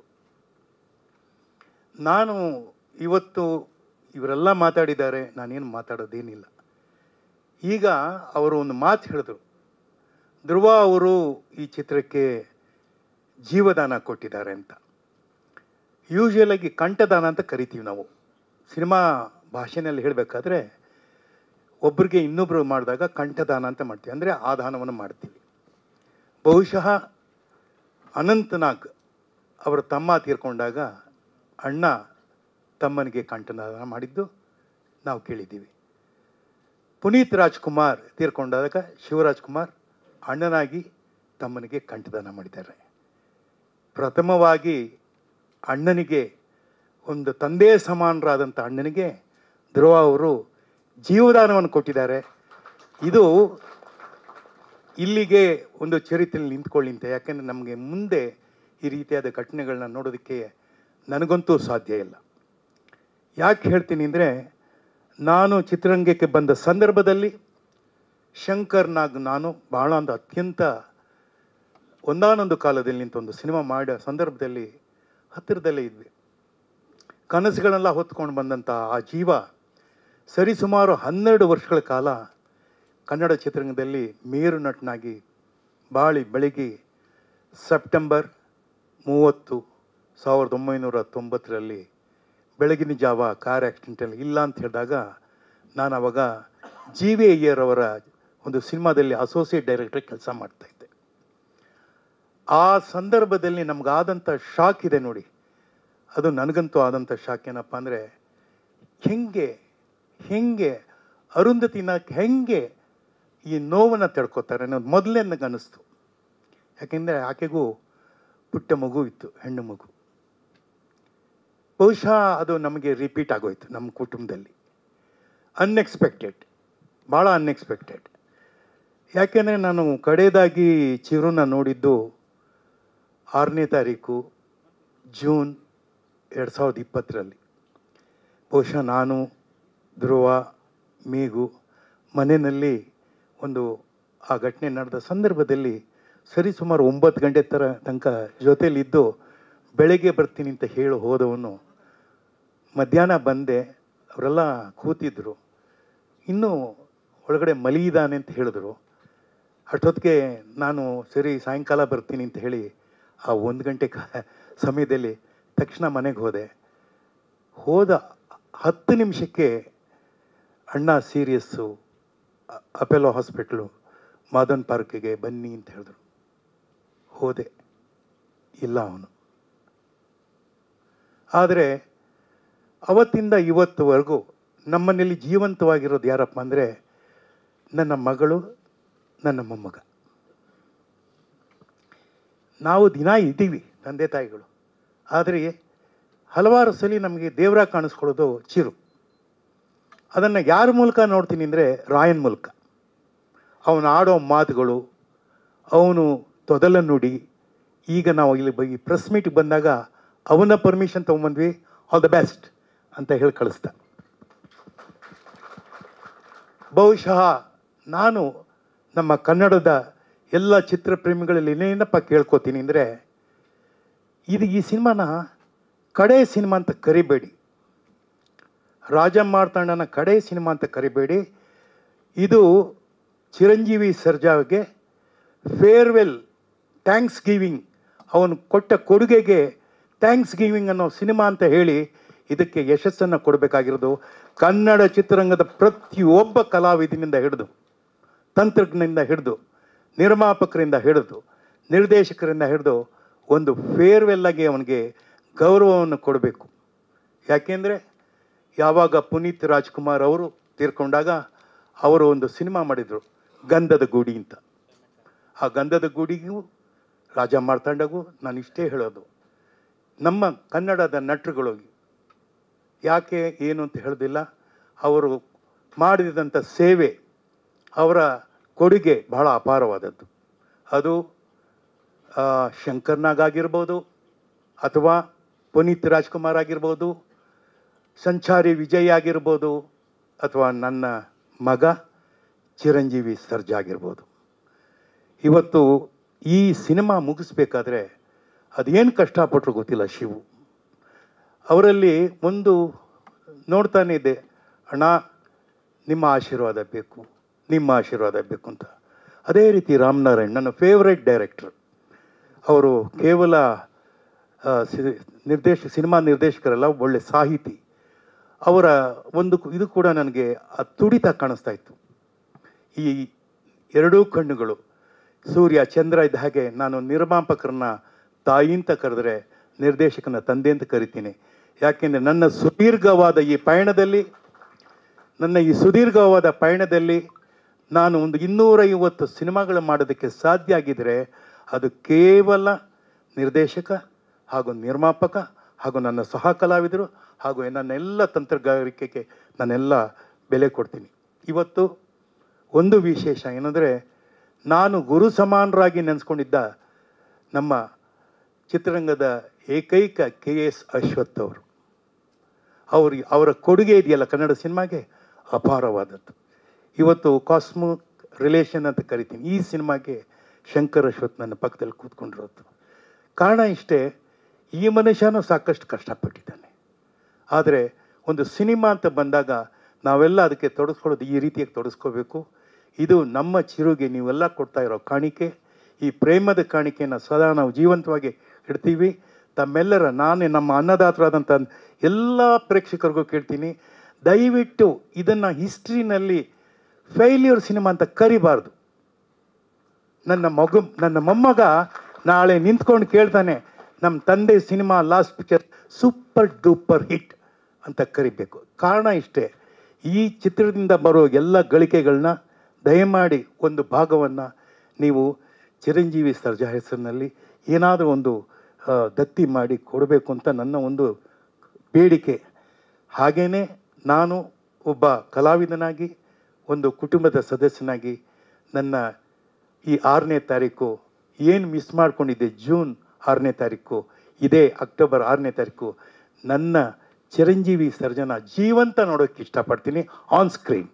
S7: ನಾನು ಇವತ್ತು ಇವರೆಲ್ಲ ಮಾತಾಡಿದ್ದಾರೆ, ನಾನೇನು ಮಾತಾಡೋದೇನಿಲ್ಲ. ಈಗ ಅವರು ಒಂದು ಮಾತು ಹೇಳಿದ್ರು, ಧ್ರುವ ಅವರು ಈ ಚಿತ್ರಕ್ಕೆ ಜೀವದಾನ ಕೊಟ್ಟಿದ್ದಾರೆ ಅಂತ. ಯೂಶ್ವಲಾಗಿ ಕಂಠದಾನ ಅಂತ ಕರಿತೀವಿ ನಾವು ಸಿನಿಮಾ ಭಾಷೆಯಲ್ಲಿ ಹೇಳಬೇಕಾದ್ರೆ. ಒಬ್ಬರಿಗೆ ಇನ್ನೊಬ್ಬರು ಮಾಡಿದಾಗ ಕಂಠದಾನ ಅಂತ ಮಾಡ್ತೀವಿ, ಅಂದರೆ ಆ ದಾನವನ್ನು ಮಾಡ್ತೀವಿ. ಬಹುಶಃ ಅನಂತನಾಗ್ ಅವರ ತಮ್ಮ ತೀರ್ಕೊಂಡಾಗ ಅಣ್ಣ ತಮ್ಮನಿಗೆ ಕಂಠದಾನ ಮಾಡಿದ್ದು ನಾವು ಕೇಳಿದ್ದೀವಿ. ಪುನೀತ್ ರಾಜ್ಕುಮಾರ್ ತೀರ್ಕೊಂಡಾಗ ಶಿವರಾಜ್ಕುಮಾರ್ ಅಣ್ಣನಾಗಿ ತಮ್ಮನಿಗೆ ಕಂಠದಾನ ಮಾಡಿದ್ದಾರೆ. ಪ್ರಥಮವಾಗಿ ಅಣ್ಣನಿಗೆ, ಒಂದು ತಂದೆ ಸಮಾನರಾದಂಥ ಅಣ್ಣನಿಗೆ ಧ್ರುವ ಅವರು ಜೀವದಾನವನ್ನು ಕೊಟ್ಟಿದ್ದಾರೆ. ಇದು ಇಲ್ಲಿಗೆ ಒಂದು ಚರಿತ್ರೆಯಲ್ಲಿ ನಿಂತ್ಕೊಳ್ಳಿ ಅಂತ. ಯಾಕೆಂದರೆ ನಮಗೆ ಮುಂದೆ ಈ ರೀತಿಯಾದ ಘಟನೆಗಳನ್ನ ನೋಡೋದಕ್ಕೆ ನನಗಂತೂ ಸಾಧ್ಯ ಇಲ್ಲ. ಯಾಕೆ ಹೇಳ್ತೀನಿ ಅಂದರೆ, ನಾನು ಚಿತ್ರರಂಗಕ್ಕೆ ಬಂದ ಸಂದರ್ಭದಲ್ಲಿ ಶಂಕರ್ನಾಗ್ ನಾನು ಭಾಳ ಒಂದು ಅತ್ಯಂತ ಒಂದಾನೊಂದು ಕಾಲದಲ್ಲಿ ನಿಂತು ಒಂದು ಸಿನಿಮಾ ಮಾಡೋ ಸಂದರ್ಭದಲ್ಲಿ ಹತ್ತಿರದಲ್ಲೇ ಇದ್ವಿ. ಕನಸುಗಳೆಲ್ಲ ಹೊತ್ಕೊಂಡು ಬಂದಂಥ ಆ ಜೀವ ಸರಿಸುಮಾರು 12 ವರ್ಷಗಳ ಕಾಲ ಕನ್ನಡ ಚಿತ್ರರಂಗದಲ್ಲಿ ಮೇರು ನಟನಾಗಿ ಬಾಳಿ ಬೆಳಗಿ ಸೆಪ್ಟೆಂಬರ್ 30, 1990ರಲ್ಲಿ ಬೆಳಗಿನ ಜಾವ ಕಾರ್ ಆಕ್ಸಿಡೆಂಟಲ್ಲಿ ಇಲ್ಲ ಅಂತ ಹೇಳಿದಾಗ ನಾನು ಅವಾಗ ಜಿ.ವಿ. ಅಯ್ಯರ್ ಅವರ ಒಂದು ಸಿನಿಮಾದಲ್ಲಿ ಅಸೋಸಿಯೇಟ್ ಡೈರೆಕ್ಟರ್ ಕೆಲಸ ಮಾಡ್ತಾಯಿದ್ದೆ. ಆ ಸಂದರ್ಭದಲ್ಲಿ ನಮಗಾದಂಥ ಶಾಕ್ ಇದೆ ನೋಡಿ, ಅದು ನನಗಂತೂ ಆದಂಥ ಶಾಕ್. ಏನಪ್ಪ ಅಂದರೆ, ಹೆಂಗೆ ಅರುಂಧತಿನ ಹೆಂಗೆ ಈ ನೋವನ್ನು ತಡ್ಕೋತಾರೆ ಅನ್ನೋದು ಮೊದಲೇ ನನಗೆ ಅನ್ನಿಸ್ತು. ಯಾಕೆಂದರೆ ಆಕೆಗೂ ಪುಟ್ಟ ಮಗು ಇತ್ತು, ಹೆಣ್ಣು ಮಗು. ಬಹುಶಃ ಅದು ನಮಗೆ ರಿಪೀಟ್ ಆಗೋಯ್ತು ನಮ್ಮ ಕುಟುಂಬದಲ್ಲಿ. ಅನ್ಎಕ್ಸ್ಪೆಕ್ಟೆಡ್, ಭಾಳ ಅನ್ಎಕ್ಸ್ಪೆಕ್ಟೆಡ್. ಯಾಕೆಂದರೆ ನಾನು ಕಡೆಯದಾಗಿ ಚಿರುನ ನೋಡಿದ್ದು 6ನೇ ತಾರೀಕು ಜೂನ್ 2020ರಲ್ಲಿ. ಬಹುಶಃ ನಾನು, ಧ್ರುವ, ಮೇಘು ಮನೆಯಲ್ಲಿ ಒಂದು ಆ ಘಟನೆ ನಡೆದ ಸಂದರ್ಭದಲ್ಲಿ ಸರಿಸುಮಾರು 9 ಗಂಟೆ ತನಕ ಜೊತೆಯಲ್ಲಿದ್ದು ಬೆಳಗ್ಗೆ ಬರ್ತೀನಿ ಅಂತ ಹೇಳಿ ಹೋದವನು ಮಧ್ಯಾಹ್ನ ಬಂದೆ. ಅವರೆಲ್ಲ ಕೂತಿದ್ರು, ಇನ್ನೂ ಒಳಗಡೆ ಮಲಗಿದಾನೆ ಅಂತ ಹೇಳಿದ್ರು. ಅಷ್ಟೊತ್ತಿಗೆ ನಾನು ಸರಿ ಸಾಯಂಕಾಲ ಬರ್ತೀನಿ ಅಂತ ಹೇಳಿ ಆ 1 ಗಂಟೆ ಸಮಯದಲ್ಲಿ ತಕ್ಷಣ ಮನೆಗೆ ಹೋದ 10 ನಿಮಿಷಕ್ಕೆ ಅಣ್ಣ ಸೀರಿಯಸ್ಸು, ಅಪೆಲೋ ಹಾಸ್ಪಿಟ್ಲು, ಮಾದನ್ ಪಾರ್ಕಿಗೆ ಬನ್ನಿ ಅಂತ ಹೇಳಿದ್ರು. ಹೋದೆ, ಇಲ್ಲ ಅವನು. ಆದರೆ ಅವತ್ತಿಂದ ಇವತ್ತುವರೆಗೂ ನಮ್ಮನೇಲಿ ಜೀವಂತವಾಗಿರೋದು ಯಾರಪ್ಪ ಅಂದರೆ ನನ್ನ ಮಗಳು, ನನ್ನ ಮೊಮ್ಮಗ. ನಾವು ದಿನ ಇದ್ದೀವಿ ತಂದೆ ತಾಯಿಗಳು, ಆದರೆ ಹಲವಾರು ಸಲ ನಮಗೆ ದೇವರ ಕಾಣಿಸ್ಕೊಳ್ಳೋದು ಚಿರು. ಅದನ್ನು ಯಾರ ಮೂಲಕ ನೋಡ್ತೀನಿ ಅಂದರೆ ರಾಯನ್ ಮೂಲಕ. ಅವನು ಆಡೋ ಮಾತುಗಳು, ಅವನು ತೊದಲ ನುಡಿ. ಈಗ ನಾವು ಇಲ್ಲಿ ಈ ಪ್ರೆಸ್ ಮೀಟಿಗೆ ಬಂದಾಗ ಅವನ ಪರ್ಮಿಷನ್ ತೊಗೊಂಬಂದ್ವಿ, ಆಲ್ ದ ಬೆಸ್ಟ್ ಅಂತ ಹೇಳಿ ಕಳಿಸ್ದ. ಬಹುಶಃ ನಾನು ನಮ್ಮ ಕನ್ನಡದ ಎಲ್ಲ ಚಿತ್ರಪ್ರೇಮಿಗಳಲ್ಲಿ ಏನೇನಪ್ಪ ಕೇಳ್ಕೊತೀನಿ ಅಂದರೆ, ಈ ಸಿನಿಮಾನ ಕಡೆ ಸಿನಿಮಾ ಅಂತ ಕರಿಬೇಡಿ, ರಾಜ ಮಾರ್ತಾಂಡನ ಕಡೆ ಸಿನಿಮಾ ಅಂತ ಕರಿಬೇಡಿ. ಇದು ಚಿರಂಜೀವಿ ಸರ್ಜಾಗೆ ಫೇರ್ವೆಲ್, ಥ್ಯಾಂಕ್ಸ್ ಗಿವಿಂಗ್, ಅವನು ಕೊಟ್ಟ ಕೊಡುಗೆಗೆ ಥ್ಯಾಂಕ್ಸ್ ಗಿವಿಂಗ್ ಅನ್ನೋ ಸಿನಿಮಾ ಅಂತ ಹೇಳಿ ಇದಕ್ಕೆ ಯಶಸ್ಸನ್ನು ಕೊಡಬೇಕಾಗಿರೋದು ಕನ್ನಡ ಚಿತ್ರರಂಗದ ಪ್ರತಿಯೊಬ್ಬ ಕಲಾವಿದನಿಂದ ಹಿಡಿದು, ತಂತ್ರಜ್ಞನಿಂದ ಹಿಡಿದು, ನಿರ್ಮಾಪಕರಿಂದ ಹಿಡಿದು, ನಿರ್ದೇಶಕರಿಂದ ಹಿಡಿದು ಒಂದು ಫೇರ್ವೆಲ್ಲಾಗಿ ಅವನಿಗೆ ಗೌರವವನ್ನು ಕೊಡಬೇಕು. ಯಾಕೆಂದರೆ ಯಾವಾಗ ಪುನೀತ್ ರಾಜ್ಕುಮಾರ್ ಅವರು ತೀರ್ಕೊಂಡಾಗ ಅವರು ಒಂದು ಸಿನಿಮಾ ಮಾಡಿದರು, ಗಂಧದ ಗೂಡಿ ಅಂತ. ಆ ಗಂಧದ ಗೂಡಿಗೂ ರಾಜ ಮಾರ್ತಾಂಡಗೂ ನಾನು ಇಷ್ಟೇ ಹೇಳೋದು, ನಮ್ಮ ಕನ್ನಡದ ನಟರುಗಳು ಯಾಕೆ ಏನು ಅಂತ ಹೇಳೋದಿಲ್ಲ, ಅವರು ಮಾಡಿದಂಥ ಸೇವೆ, ಅವರ ಕೊಡುಗೆ ಬಹಳ ಅಪಾರವಾದದ್ದು. ಅದು ಶಂಕರ್ನಾಗ್ ಆಗಿರ್ಬೋದು, ಅಥವಾ ಪುನೀತ್ ರಾಜ್ಕುಮಾರ್ ಆಗಿರ್ಬೋದು, ಸಂಚಾರಿ ವಿಜಯ್ ಆಗಿರ್ಬೋದು, ಅಥವಾ ನನ್ನ ಮಗ ಚಿರಂಜೀವಿ ಸರ್ಜಾ ಆಗಿರ್ಬೋದು. ಇವತ್ತು ಈ ಸಿನಿಮಾ ಮುಗಿಸ್ಬೇಕಾದ್ರೆ ಅದೇನು ಕಷ್ಟಪಟ್ಟರು ಗೊತ್ತಿಲ್ಲ ಶಿವು. ಅವರಲ್ಲಿ ಒಂದು ನೋಡ್ತಾನೆ ಇದೆ, ಅಣ್ಣ ನಿಮ್ಮ ಆಶೀರ್ವಾದ ಬೇಕು, ನಿಮ್ಮ ಆಶೀರ್ವಾದ ಬೇಕು ಅಂತ. ಅದೇ ರೀತಿ ರಾಮನಾರಾಯಣ್ ನನ್ನ ಫೇವ್ರೆಟ್ ಡೈರೆಕ್ಟ್ರ್. ಅವರು ಕೇವಲ ಸಿನಿಮಾ ನಿರ್ದೇಶಕರಲ್ಲ, ಒಳ್ಳೆ ಸಾಹಿತಿ. ಅವರ ಒಂದು ಇದು ಕೂಡ ನನಗೆ ತುಡಿತ ಕಾಣಿಸ್ತಾ ಇತ್ತು. ಈ ಎರಡೂ ಕಣ್ಣುಗಳು ಸೂರ್ಯ ಚಂದ್ರ ಇದ್ದ ಹಾಗೆ ನಾನು ನಿರ್ಮಾಪಕರನ್ನ ತಾಯಿ ಅಂತ ಕರೆದ್ರೆ ನಿರ್ದೇಶಕನ ತಂದೆ ಅಂತ ಕರಿತೀನಿ. ಯಾಕೆಂದರೆ ನನ್ನ ಸುದೀರ್ಘವಾದ ಪಯಣದಲ್ಲಿ ನಾನು ಒಂದು 250 ಸಿನಿಮಾಗಳು ಮಾಡೋದಕ್ಕೆ ಸಾಧ್ಯ ಆಗಿದ್ದರೆ ಅದು ಕೇವಲ ನಿರ್ದೇಶಕ ಹಾಗೂ ನಿರ್ಮಾಪಕ ಹಾಗೂ ನನ್ನ ಸಹ ಕಲಾವಿದರು ಹಾಗೂ ನನ್ನೆಲ್ಲ ತಂತ್ರಗಾರಿಕೆಗೆ ನಾನೆಲ್ಲ ಬೆಲೆ ಕೊಡ್ತೀನಿ. ಇವತ್ತು ಒಂದು ವಿಶೇಷ ಏನಂದರೆ, ನಾನು ಗುರು ಸಮಾನರಾಗಿ ನೆನೆಸ್ಕೊಂಡಿದ್ದ ನಮ್ಮ ಚಿತ್ರರಂಗದ ಏಕೈಕ KS ಅಶ್ವಥ್ ಅವರು, ಅವರ ಕೊಡುಗೆ ಇದೆಯಲ್ಲ ಕನ್ನಡ ಸಿನಿಮಾಗೆ ಅಪಾರವಾದದ್ದು. ಇವತ್ತು ಕಾಸ್ಮಿಕ್ ರಿಲೇಷನ್ ಅಂತ ಕರಿತೀನಿ. ಈ ಸಿನಿಮಾಗೆ ಶಂಕರ್ ಅಶ್ವಥ್ ನನ್ನ ಪಕ್ಕದಲ್ಲಿ ಕೂತ್ಕೊಂಡಿರೋದು ಕಾರಣ ಇಷ್ಟೇ, ಈ ಮನುಷ್ಯನೂ ಸಾಕಷ್ಟು ಕಷ್ಟಪಟ್ಟಿದ್ದಾನೆ. ಆದರೆ ಒಂದು ಸಿನಿಮಾ ಅಂತ ಬಂದಾಗ ನಾವೆಲ್ಲ ಅದಕ್ಕೆ ತೊಡಸ್ಕೊಳ್ಳೋದು ಈ ರೀತಿಯಾಗಿ ತೊಡಸ್ಕೋಬೇಕು. ಇದು ನಮ್ಮ ಚಿರುಗೆ ನೀವೆಲ್ಲ ಕೊಡ್ತಾ ಇರೋ ಕಾಣಿಕೆ. ಈ ಪ್ರೇಮದ ಕಾಣಿಕೆಯನ್ನು ಸದಾ ನಾವು ಜೀವಂತವಾಗಿ ಇಡ್ತೀವಿ. ತಮ್ಮೆಲ್ಲರ ನಮ್ಮ ಅನ್ನದಾತರಾದಂಥ ಎಲ್ಲ ಪ್ರೇಕ್ಷಕರಿಗೂ ಕೇಳ್ತೀನಿ, ದಯವಿಟ್ಟು ಇದನ್ನು ಹಿಸ್ಟ್ರಿನಲ್ಲಿ ಫೇಲ್ಯೂರ್ ಸಿನಿಮಾ ಅಂತ ಕರಿಬಾರ್ದು. ನನ್ನ ಮೊಮ್ಮಗ ನಾಳೆ ನಿಂತ್ಕೊಂಡು ಕೇಳ್ತಾನೆ, ನಮ್ಮ ತಂದೆ ಸಿನಿಮಾ last picture super duper hit ಅಂತ ಕರಿಬೇಕು. ಕಾರಣ ಇಷ್ಟೇ, ಈ ಚಿತ್ರದಿಂದ ಬರೋ ಎಲ್ಲ ಗಳಿಕೆಗಳನ್ನ ದಯಮಾಡಿ ಒಂದು ಭಾಗವನ್ನು ನೀವು ಚಿರಂಜೀವಿ ಸರ್ಜಾ ಹೆಸರಿನಲ್ಲಿ ಏನಾದರೂ ಒಂದು ದತ್ತಿ ಮಾಡಿ ಕೊಡಬೇಕು ಅಂತ ನನ್ನ ಒಂದು ಬೇಡಿಕೆ. ಹಾಗೆಯೇ ನಾನು ಒಬ್ಬ ಕಲಾವಿದನಾಗಿ, ಒಂದು ಕುಟುಂಬದ ಸದಸ್ಯನಾಗಿ ನನ್ನ ಈ 6ನೇ ತಾರೀಕು ಏನು ಮಿಸ್ ಮಾಡ್ಕೊಂಡಿದ್ದೆ, ಜೂನ್ 6ನೇ ತಾರೀಕು, ಇದೇ ಅಕ್ಟೋಬರ್ 6ನೇ ತಾರೀಕು ನನ್ನ ಚಿರಂಜೀವಿ ಸರ್ಜನ ಜೀವಂತ ನೋಡೋಕ್ಕೆ ಇಷ್ಟಪಡ್ತೀನಿ ಆನ್ ಸ್ಕ್ರೀನ್.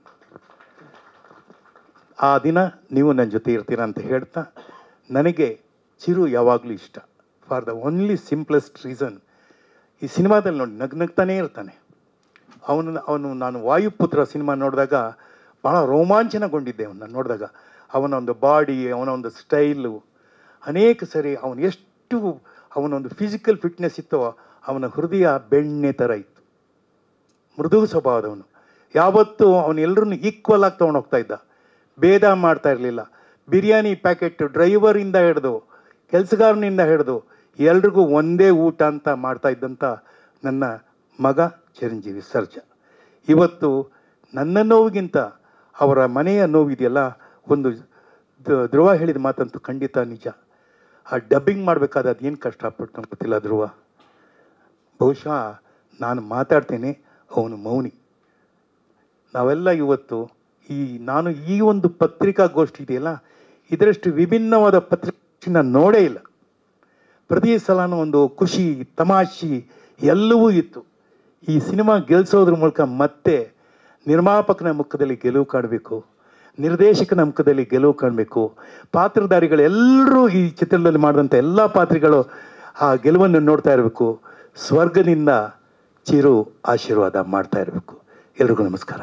S7: ಆ ದಿನ ನೀವು ನನ್ನ ಜೊತೆ ಇರ್ತೀರ ಅಂತ ಹೇಳ್ತಾ, ನನಗೆ ಚಿರು ಯಾವಾಗಲೂ ಇಷ್ಟ for the only simplest reason. ಈ ಸಿನಿಮಾದಲ್ಲಿ ನೋಡಿ ನಗ್ನಗ್ತಾನೇ ಇರ್ತಾನೆ. ನಾನು ವಾಯುಪುತ್ರ ಸಿನಿಮಾ ನೋಡಿದಾಗ ಭಾಳ ರೋಮಾಂಚನಗೊಂಡಿದ್ದೆ. ಅವನ್ನ ನೋಡಿದಾಗ ಅವನ ಒಂದು ಬಾಡಿ, ಅವನ ಒಂದು ಸ್ಟೈಲು, ಅನೇಕ ಸರಿ ಅವನೊಂದು ಫಿಸಿಕಲ್ ಫಿಟ್ನೆಸ್ ಇತ್ತೋ, ಅವನ ಹೃದಯ ಬೆಣ್ಣೆ ಥರ ಇತ್ತು. ಮೃದು ಸ್ವಭಾವದವನು. ಯಾವತ್ತೂ ಅವನೆಲ್ಲರನ್ನು ಈಕ್ವಲ್ ಆಗಿ ತೊಗೊಂಡೋಗ್ತಾ ಇದ್ದ, ಭೇದ ಮಾಡ್ತಾ ಇರಲಿಲ್ಲ. ಬಿರಿಯಾನಿ ಪ್ಯಾಕೆಟ್ ಡ್ರೈವರಿಂದ ಹಿಡಿದು ಕೆಲಸಗಾರನಿಂದ ಹಿಡಿದು ಎಲ್ರಿಗೂ ಒಂದೇ ಊಟ ಅಂತ ಮಾಡ್ತಾ ಇದ್ದಂಥ ನನ್ನ ಮಗ ಚಿರಂಜೀವಿ ಸರ್ಜಾ. ಇವತ್ತು ನನ್ನ ನೋವಿಗಿಂತ ಅವರ ಮನೆಯ ನೋವಿದೆಯಲ್ಲ, ಒಂದು ಧ್ರುವ ಹೇಳಿದ ಮಾತಂತೂ ಖಂಡಿತ ನಿಜ. ಆ ಡಬ್ಬಿಂಗ್ ಮಾಡಬೇಕಾದ ಅದೇನು ಕಷ್ಟಪಟ್ಟು ನಮ್ಗೆ ಗೊತ್ತಿಲ್ಲ ಧ್ರುವ. ಬಹುಶಃ ನಾನು ಮಾತಾಡ್ತೇನೆ, ಅವನು ಮೌನಿ. ನಾವೆಲ್ಲ ಇವತ್ತು ನಾನು ಈ ಒಂದು ಪತ್ರಿಕಾಗೋಷ್ಠಿ ಇದೆಯಲ್ಲ, ಇದರಷ್ಟು ವಿಭಿನ್ನವಾದ ಪತ್ರಿಕೆ ನಾನು ನೋಡೇ ಇಲ್ಲ. ಪ್ರತಿ ಸಲನೂ ಒಂದು ಖುಷಿ, ತಮಾಷೆ ಎಲ್ಲವೂ ಇತ್ತು. ಈ ಸಿನಿಮಾ ಗೆಲ್ಲಿಸೋದ್ರ ಮೂಲಕ ಮತ್ತೆ ನಿರ್ಮಾಪಕನ ಮುಖದಲ್ಲಿ ಗೆಲುವು ಕಾಣಬೇಕು, ನಿರ್ದೇಶಕನ ಮುಖದಲ್ಲಿ ಗೆಲುವು ಕಾಣಬೇಕು. ಪಾತ್ರಧಾರಿಗಳೆಲ್ಲರೂ ಈ ಚಿತ್ರದಲ್ಲಿ ಮಾಡಿದಂಥ ಎಲ್ಲ ಪಾತ್ರಗಳು ಆ ಗೆಲುವನ್ನು ನೋಡ್ತಾ ಇರಬೇಕು. ಸ್ವರ್ಗದಿಂದ ಚಿರು ಆಶೀರ್ವಾದ ಮಾಡ್ತಾ ಇರಬೇಕು. ಎಲ್ರಿಗೂ ನಮಸ್ಕಾರ.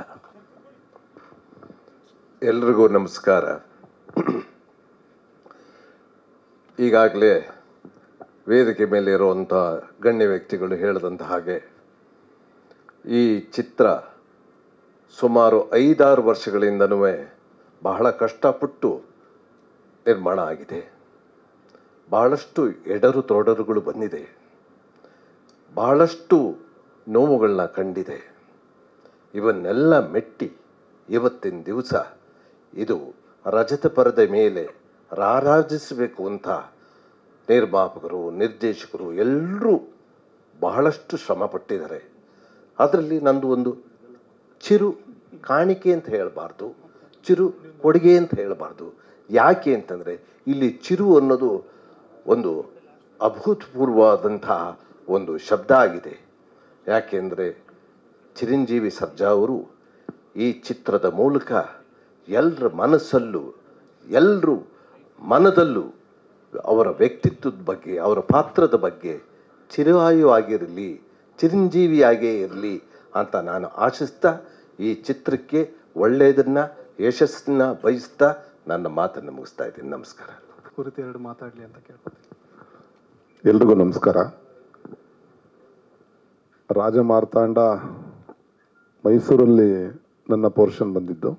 S8: ಎಲ್ರಿಗೂ ನಮಸ್ಕಾರ. ಈಗಾಗಲೇ ವೇದಿಕೆ ಮೇಲೆ ಇರುವಂಥ ಗಣ್ಯ ವ್ಯಕ್ತಿಗಳು ಹೇಳಿದಂಥ ಹಾಗೆ ಈ ಚಿತ್ರ ಸುಮಾರು 5-6 ವರ್ಷಗಳಿಂದನೂ ಬಹಳ ಕಷ್ಟಪಟ್ಟು ನಿರ್ಮಾಣ ಆಗಿದೆ. ಬಹಳಷ್ಟು ಎಡರು ತೊಡರುಗಳು ಬಂದಿದೆ, ಬಹಳಷ್ಟು ನೋವುಗಳನ್ನ ಕಂಡಿದೆ. ಇವನ್ನೆಲ್ಲ ಮೆಟ್ಟಿ ಇವತ್ತಿನ ದಿವಸ ಇದು ರಜತ ಪರದೆ ಮೇಲೆ ರಾರಾಜಿಸಬೇಕು ಅಂತ ನಿರ್ಮಾಪಕರು, ನಿರ್ದೇಶಕರು ಎಲ್ಲರೂ ಬಹಳಷ್ಟು ಶ್ರಮ ಪಟ್ಟಿದ್ದಾರೆ. ಅದರಲ್ಲಿ ನಂದು ಒಂದು ಚಿರು ಕಾಣಿಕೆ ಅಂತ ಹೇಳಬಾರ್ದು, ಚಿರು ಕೊಡುಗೆ ಅಂತ ಹೇಳಬಾರ್ದು. ಯಾಕೆ ಅಂತಂದರೆ ಇಲ್ಲಿ ಚಿರು ಅನ್ನೋದು ಒಂದು ಅಭೂತಪೂರ್ವವಾದಂಥ ಒಂದು ಶಬ್ದ ಆಗಿದೆ. ಯಾಕೆಂದರೆ ಚಿರಂಜೀವಿ ಸರ್ಜಾ ಅವರು ಈ ಚಿತ್ರದ ಮೂಲಕ ಎಲ್ಲರ ಮನಸ್ಸಲ್ಲೂ ಎಲ್ಲರೂ ಮನದಲ್ಲೂ ಅವರ ವ್ಯಕ್ತಿತ್ವದ ಬಗ್ಗೆ ಅವರ ಪಾತ್ರದ ಬಗ್ಗೆ ಚಿರಾಯುವಾಗಿರಲಿ, ಚಿರಂಜೀವಿಯಾಗೇ ಇರಲಿ ಅಂತ ನಾನು ಆಶಿಸ್ತಾ ಈ ಚಿತ್ರಕ್ಕೆ ಒಳ್ಳೆಯದನ್ನು ಯಶಸ್ಸನ್ನು ಬಯಸ್ತಾ ನನ್ನ ಮಾತನ್ನು ಮುಗಿಸ್ತಾ ಇದ್ದೀನಿ. ನಮಸ್ಕಾರ.
S5: ಕುರಿತು ಎರಡು ಮಾತಾಡಲಿ ಅಂತ ಕೇಳ್ಕೊತೀನಿ.
S9: ಎಲ್ರಿಗೂ ನಮಸ್ಕಾರ. ರಾಜಮಾರ್ತಾಂಡ ಮೈಸೂರಲ್ಲಿ ನನ್ನ ಪೋರ್ಷನ್ ಬಂದಿದ್ದು.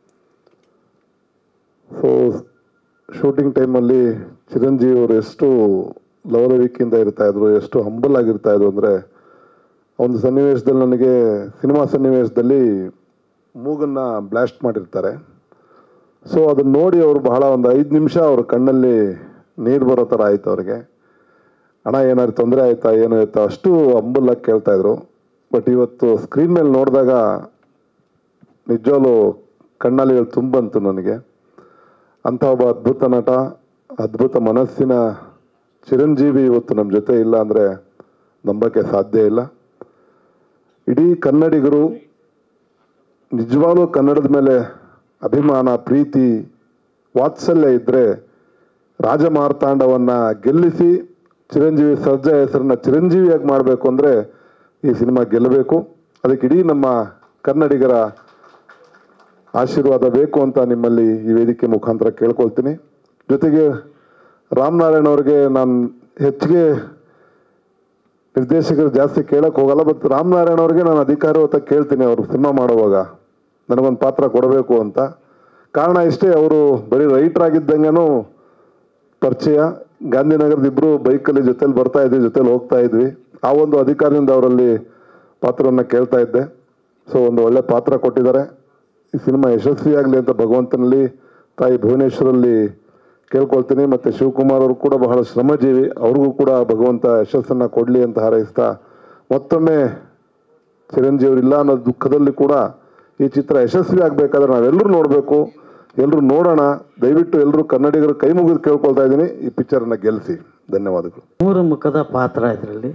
S9: ಸೊ ಶೂಟಿಂಗ್ ಟೈಮಲ್ಲಿ ಚಿರಂಜೀವಿ ಅವರು ಎಷ್ಟು ಲವಲವಿಕೆಯಿಂದ ಇರ್ತಾಯಿದ್ರು, ಎಷ್ಟು ಹಂಬಲ್ ಆಗಿರ್ತಾಯಿದ್ರು ಅಂದರೆ, ಒಂದು ಸನ್ನಿವೇಶದಲ್ಲಿ ನನಗೆ ಸಿನಿಮಾ ಸನ್ನಿವೇಶದಲ್ಲಿ ಮೂಗನ್ನು ಬ್ಲಾಸ್ಟ್ ಮಾಡಿರ್ತಾರೆ. ಸೊ ಅದನ್ನು ನೋಡಿ ಅವರು ಬಹಳ ಒಂದು 5 ನಿಮಿಷ ಅವ್ರ ಕಣ್ಣಲ್ಲಿ ನೀರು ಬರೋ ಥರ ಆಯಿತು ಅವ್ರಿಗೆ. ಅಣ್ಣ ಏನಾದ್ರು ತೊಂದರೆ ಆಯಿತಾ ಏನು ಆಯಿತಾ ಅಷ್ಟು ಹಂಬಲಾಗಿ ಕೇಳ್ತಾಯಿದ್ರು. ಬಟ್ ಇವತ್ತು ಸ್ಕ್ರೀನ್ ಮೇಲೆ ನೋಡಿದಾಗ ನಿಜವಾಗ್ಲೂ ಕಣ್ಣಲ್ಲಿ ತುಂಬಂತು ನನಗೆ. ಅಂಥ ಒಬ್ಬ ಅದ್ಭುತ ನಟ, ಅದ್ಭುತ ಮನಸ್ಸಿನ ಚಿರಂಜೀವಿ ಇವತ್ತು ನಮ್ಮ ಜೊತೆ ಇಲ್ಲ ಅಂದರೆ ನಂಬೋಕ್ಕೆ ಸಾಧ್ಯ ಇಲ್ಲ. ಇಡೀ ಕನ್ನಡಿಗರು ನಿಜವಾಗ್ಲೂ ಕನ್ನಡದ ಮೇಲೆ ಅಭಿಮಾನ, ಪ್ರೀತಿ, ವಾತ್ಸಲ್ಯ ಇದ್ದರೆ ರಾಜಮಾರ್ತಾಂಡವನ್ನು ಗೆಲ್ಲಿಸಿ ಚಿರಂಜೀವಿ ಸರ್ಜಾ ಹೆಸರನ್ನ ಚಿರಂಜೀವಿಯಾಗಿ ಮಾಡಬೇಕು ಅಂದರೆ ಈ ಸಿನಿಮಾ ಗೆಲ್ಲಬೇಕು. ಅದಕ್ಕೆ ಇಡೀ ನಮ್ಮ ಕನ್ನಡಿಗರ ಆಶೀರ್ವಾದ ಬೇಕು ಅಂತ ನಿಮ್ಮಲ್ಲಿ ಈ ವೇದಿಕೆ ಮುಖಾಂತರ ಕೇಳ್ಕೊಳ್ತೀನಿ. ಜೊತೆಗೆ ರಾಮನಾರಾಯಣ್ ಅವ್ರಿಗೆ ನಾನು ಹೆಚ್ಚಿಗೆ ನಿರ್ದೇಶಕರು ಜಾಸ್ತಿ ಕೇಳಕ್ಕೆ ಹೋಗಲ್ಲ. ಬಟ್ ರಾಮನಾರಾಯಣ್ ಅವ್ರಿಗೆ ನಾನು ಅಧಿಕಾರವತ್ತ ಕೇಳ್ತೀನಿ, ಅವರು ಸಿನಿಮಾ ಮಾಡುವಾಗ ನನಗೊಂದು ಪಾತ್ರ ಕೊಡಬೇಕು ಅಂತ. ಕಾರಣ ಇಷ್ಟೇ, ಅವರು ಬರೀ ರೈಟರ್ ಆಗಿದ್ದಂಗೆನೂ ಪರಿಚಯ. ಗಾಂಧಿನಗರದ ಇಬ್ಬರು ಬೈಕಲ್ಲಿ ಜೊತೆಲಿ ಬರ್ತಾ ಇದ್ವಿ, ಜೊತೆಲಿ ಹೋಗ್ತಾ ಇದ್ವಿ. ಆ ಒಂದು ಅಧಿಕಾರದಿಂದ ಅವರಲ್ಲಿ ಪಾತ್ರವನ್ನು ಕೇಳ್ತಾ ಇದ್ದೆ. ಸೊ ಒಂದು ಒಳ್ಳೆ ಪಾತ್ರ ಕೊಟ್ಟಿದ್ದಾರೆ. ಈ ಸಿನಿಮಾ ಯಶಸ್ವಿಯಾಗಲಿ ಅಂತ ಭಗವಂತನಲ್ಲಿ, ತಾಯಿ ಭುವನೇಶ್ವರಲ್ಲಿ ಕೇಳ್ಕೊಳ್ತೀನಿ. ಮತ್ತು ಶಿವಕುಮಾರ್ ಅವರು ಕೂಡ ಬಹಳ ಶ್ರಮಜೀವಿ, ಅವ್ರಿಗೂ ಕೂಡ ಭಗವಂತ ಯಶಸ್ಸನ್ನು ಕೊಡಲಿ ಅಂತ ಹಾರೈಸ್ತಾ, ಮತ್ತೊಮ್ಮೆ ಚಿರಂಜೀವರಿಲ್ಲ ಅನ್ನೋ ದುಃಖದಲ್ಲಿ ಕೂಡ ಈ ಚಿತ್ರ ಯಶಸ್ವಿ ಆಗಬೇಕಾದ್ರೆ ನಾವೆಲ್ಲರೂ ನೋಡಬೇಕು, ಎಲ್ಲರೂ ನೋಡೋಣ. ದಯವಿಟ್ಟು ಎಲ್ಲರೂ ಕನ್ನಡಿಗರು ಕೈ ಮುಗಿದು ಕೇಳ್ಕೊಳ್ತಾ ಇದ್ದೀನಿ, ಈ ಪಿಕ್ಚರನ್ನು ಗೆಲ್ಲಿಸಿ. ಧನ್ಯವಾದಗಳು.
S10: 3 ಮುಖದ ಪಾತ್ರ ಇದರಲ್ಲಿ.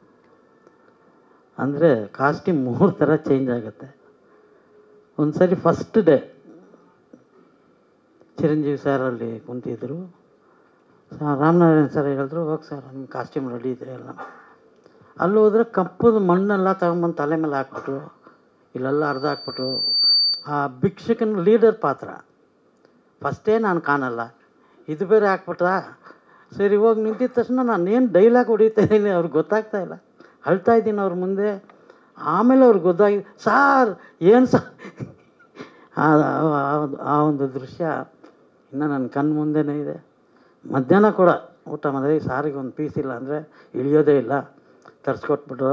S10: ಅಂದರೆ ಕಾಸ್ಟ್ಯೂಮ್ 3 ಥರ ಚೇಂಜ್ ಆಗುತ್ತೆ. ಒಂದು ಸರಿ ಫಸ್ಟ್ ಡೇ ಚಿರಂಜೀವಿ ಸರ್ ಅಲ್ಲಿ ಕುಂತಿದ್ರು. ರಾಮನಾರಾಯಣ್ ಸರ್ ಹೇಳಿದ್ರು, ಹೋಗಿ ಸರ್ ನಿಮ್ಮ ಕಾಸ್ಟ್ಯೂಮ್ ರೆಡಿ ಇದೆ ಎಲ್ಲ. ಅಲ್ಲಿ ಹೋದ್ರೆ ಕಪ್ಪದ ಮಣ್ಣೆಲ್ಲ ತಗೊಂಬಂದು ತಲೆ ಮೇಲೆ ಹಾಕ್ಬಿಟ್ರು, ಇಲ್ಲೆಲ್ಲ ಅರ್ಧ ಹಾಕ್ಬಿಟ್ರು. ಆ ಭಿಕ್ಷಕನ ಲೀಡರ್ ಪಾತ್ರ ಫಸ್ಟೇ ನಾನು ಕಾಣಲ್ಲ, ಇದು ಬೇರೆ ಹಾಕ್ಬಿಟ್ರ. ಸರಿ ಹೋಗಿ ನಿಂತಿದ ತಕ್ಷಣ ನಾನೇನು ಡೈಲಾಗ್ ಹೊಡಿತಾ ಇದ್ದೀನಿ ಅವ್ರಿಗೆ ಗೊತ್ತಾಗ್ತಾ ಇಲ್ಲ, ಅಳ್ತಾ ಇದ್ದೀನಿ ಅವ್ರ ಮುಂದೆ. ಆಮೇಲೆ ಅವ್ರಿಗೆ ಗೊತ್ತಾಗಿ, ಸಾರ್ ಏನು ಸರ್, ಆ ಒಂದು ದೃಶ್ಯ ಇನ್ನು ನನ್ನ ಕಣ್ಣು ಮುಂದೆನೇ ಇದೆ. ಮಧ್ಯಾಹ್ನ ಕೂಡ ಊಟ ಮಾಡಿದ್ರೆ ಸಾರಿಗೆ ಒಂದು ಪೀಸ್ ಇಲ್ಲ ಅಂದರೆ ಇಳಿಯೋದೇ ಇಲ್ಲ, ತರಿಸ್ಕೊಟ್ಬಿಟ್ರು.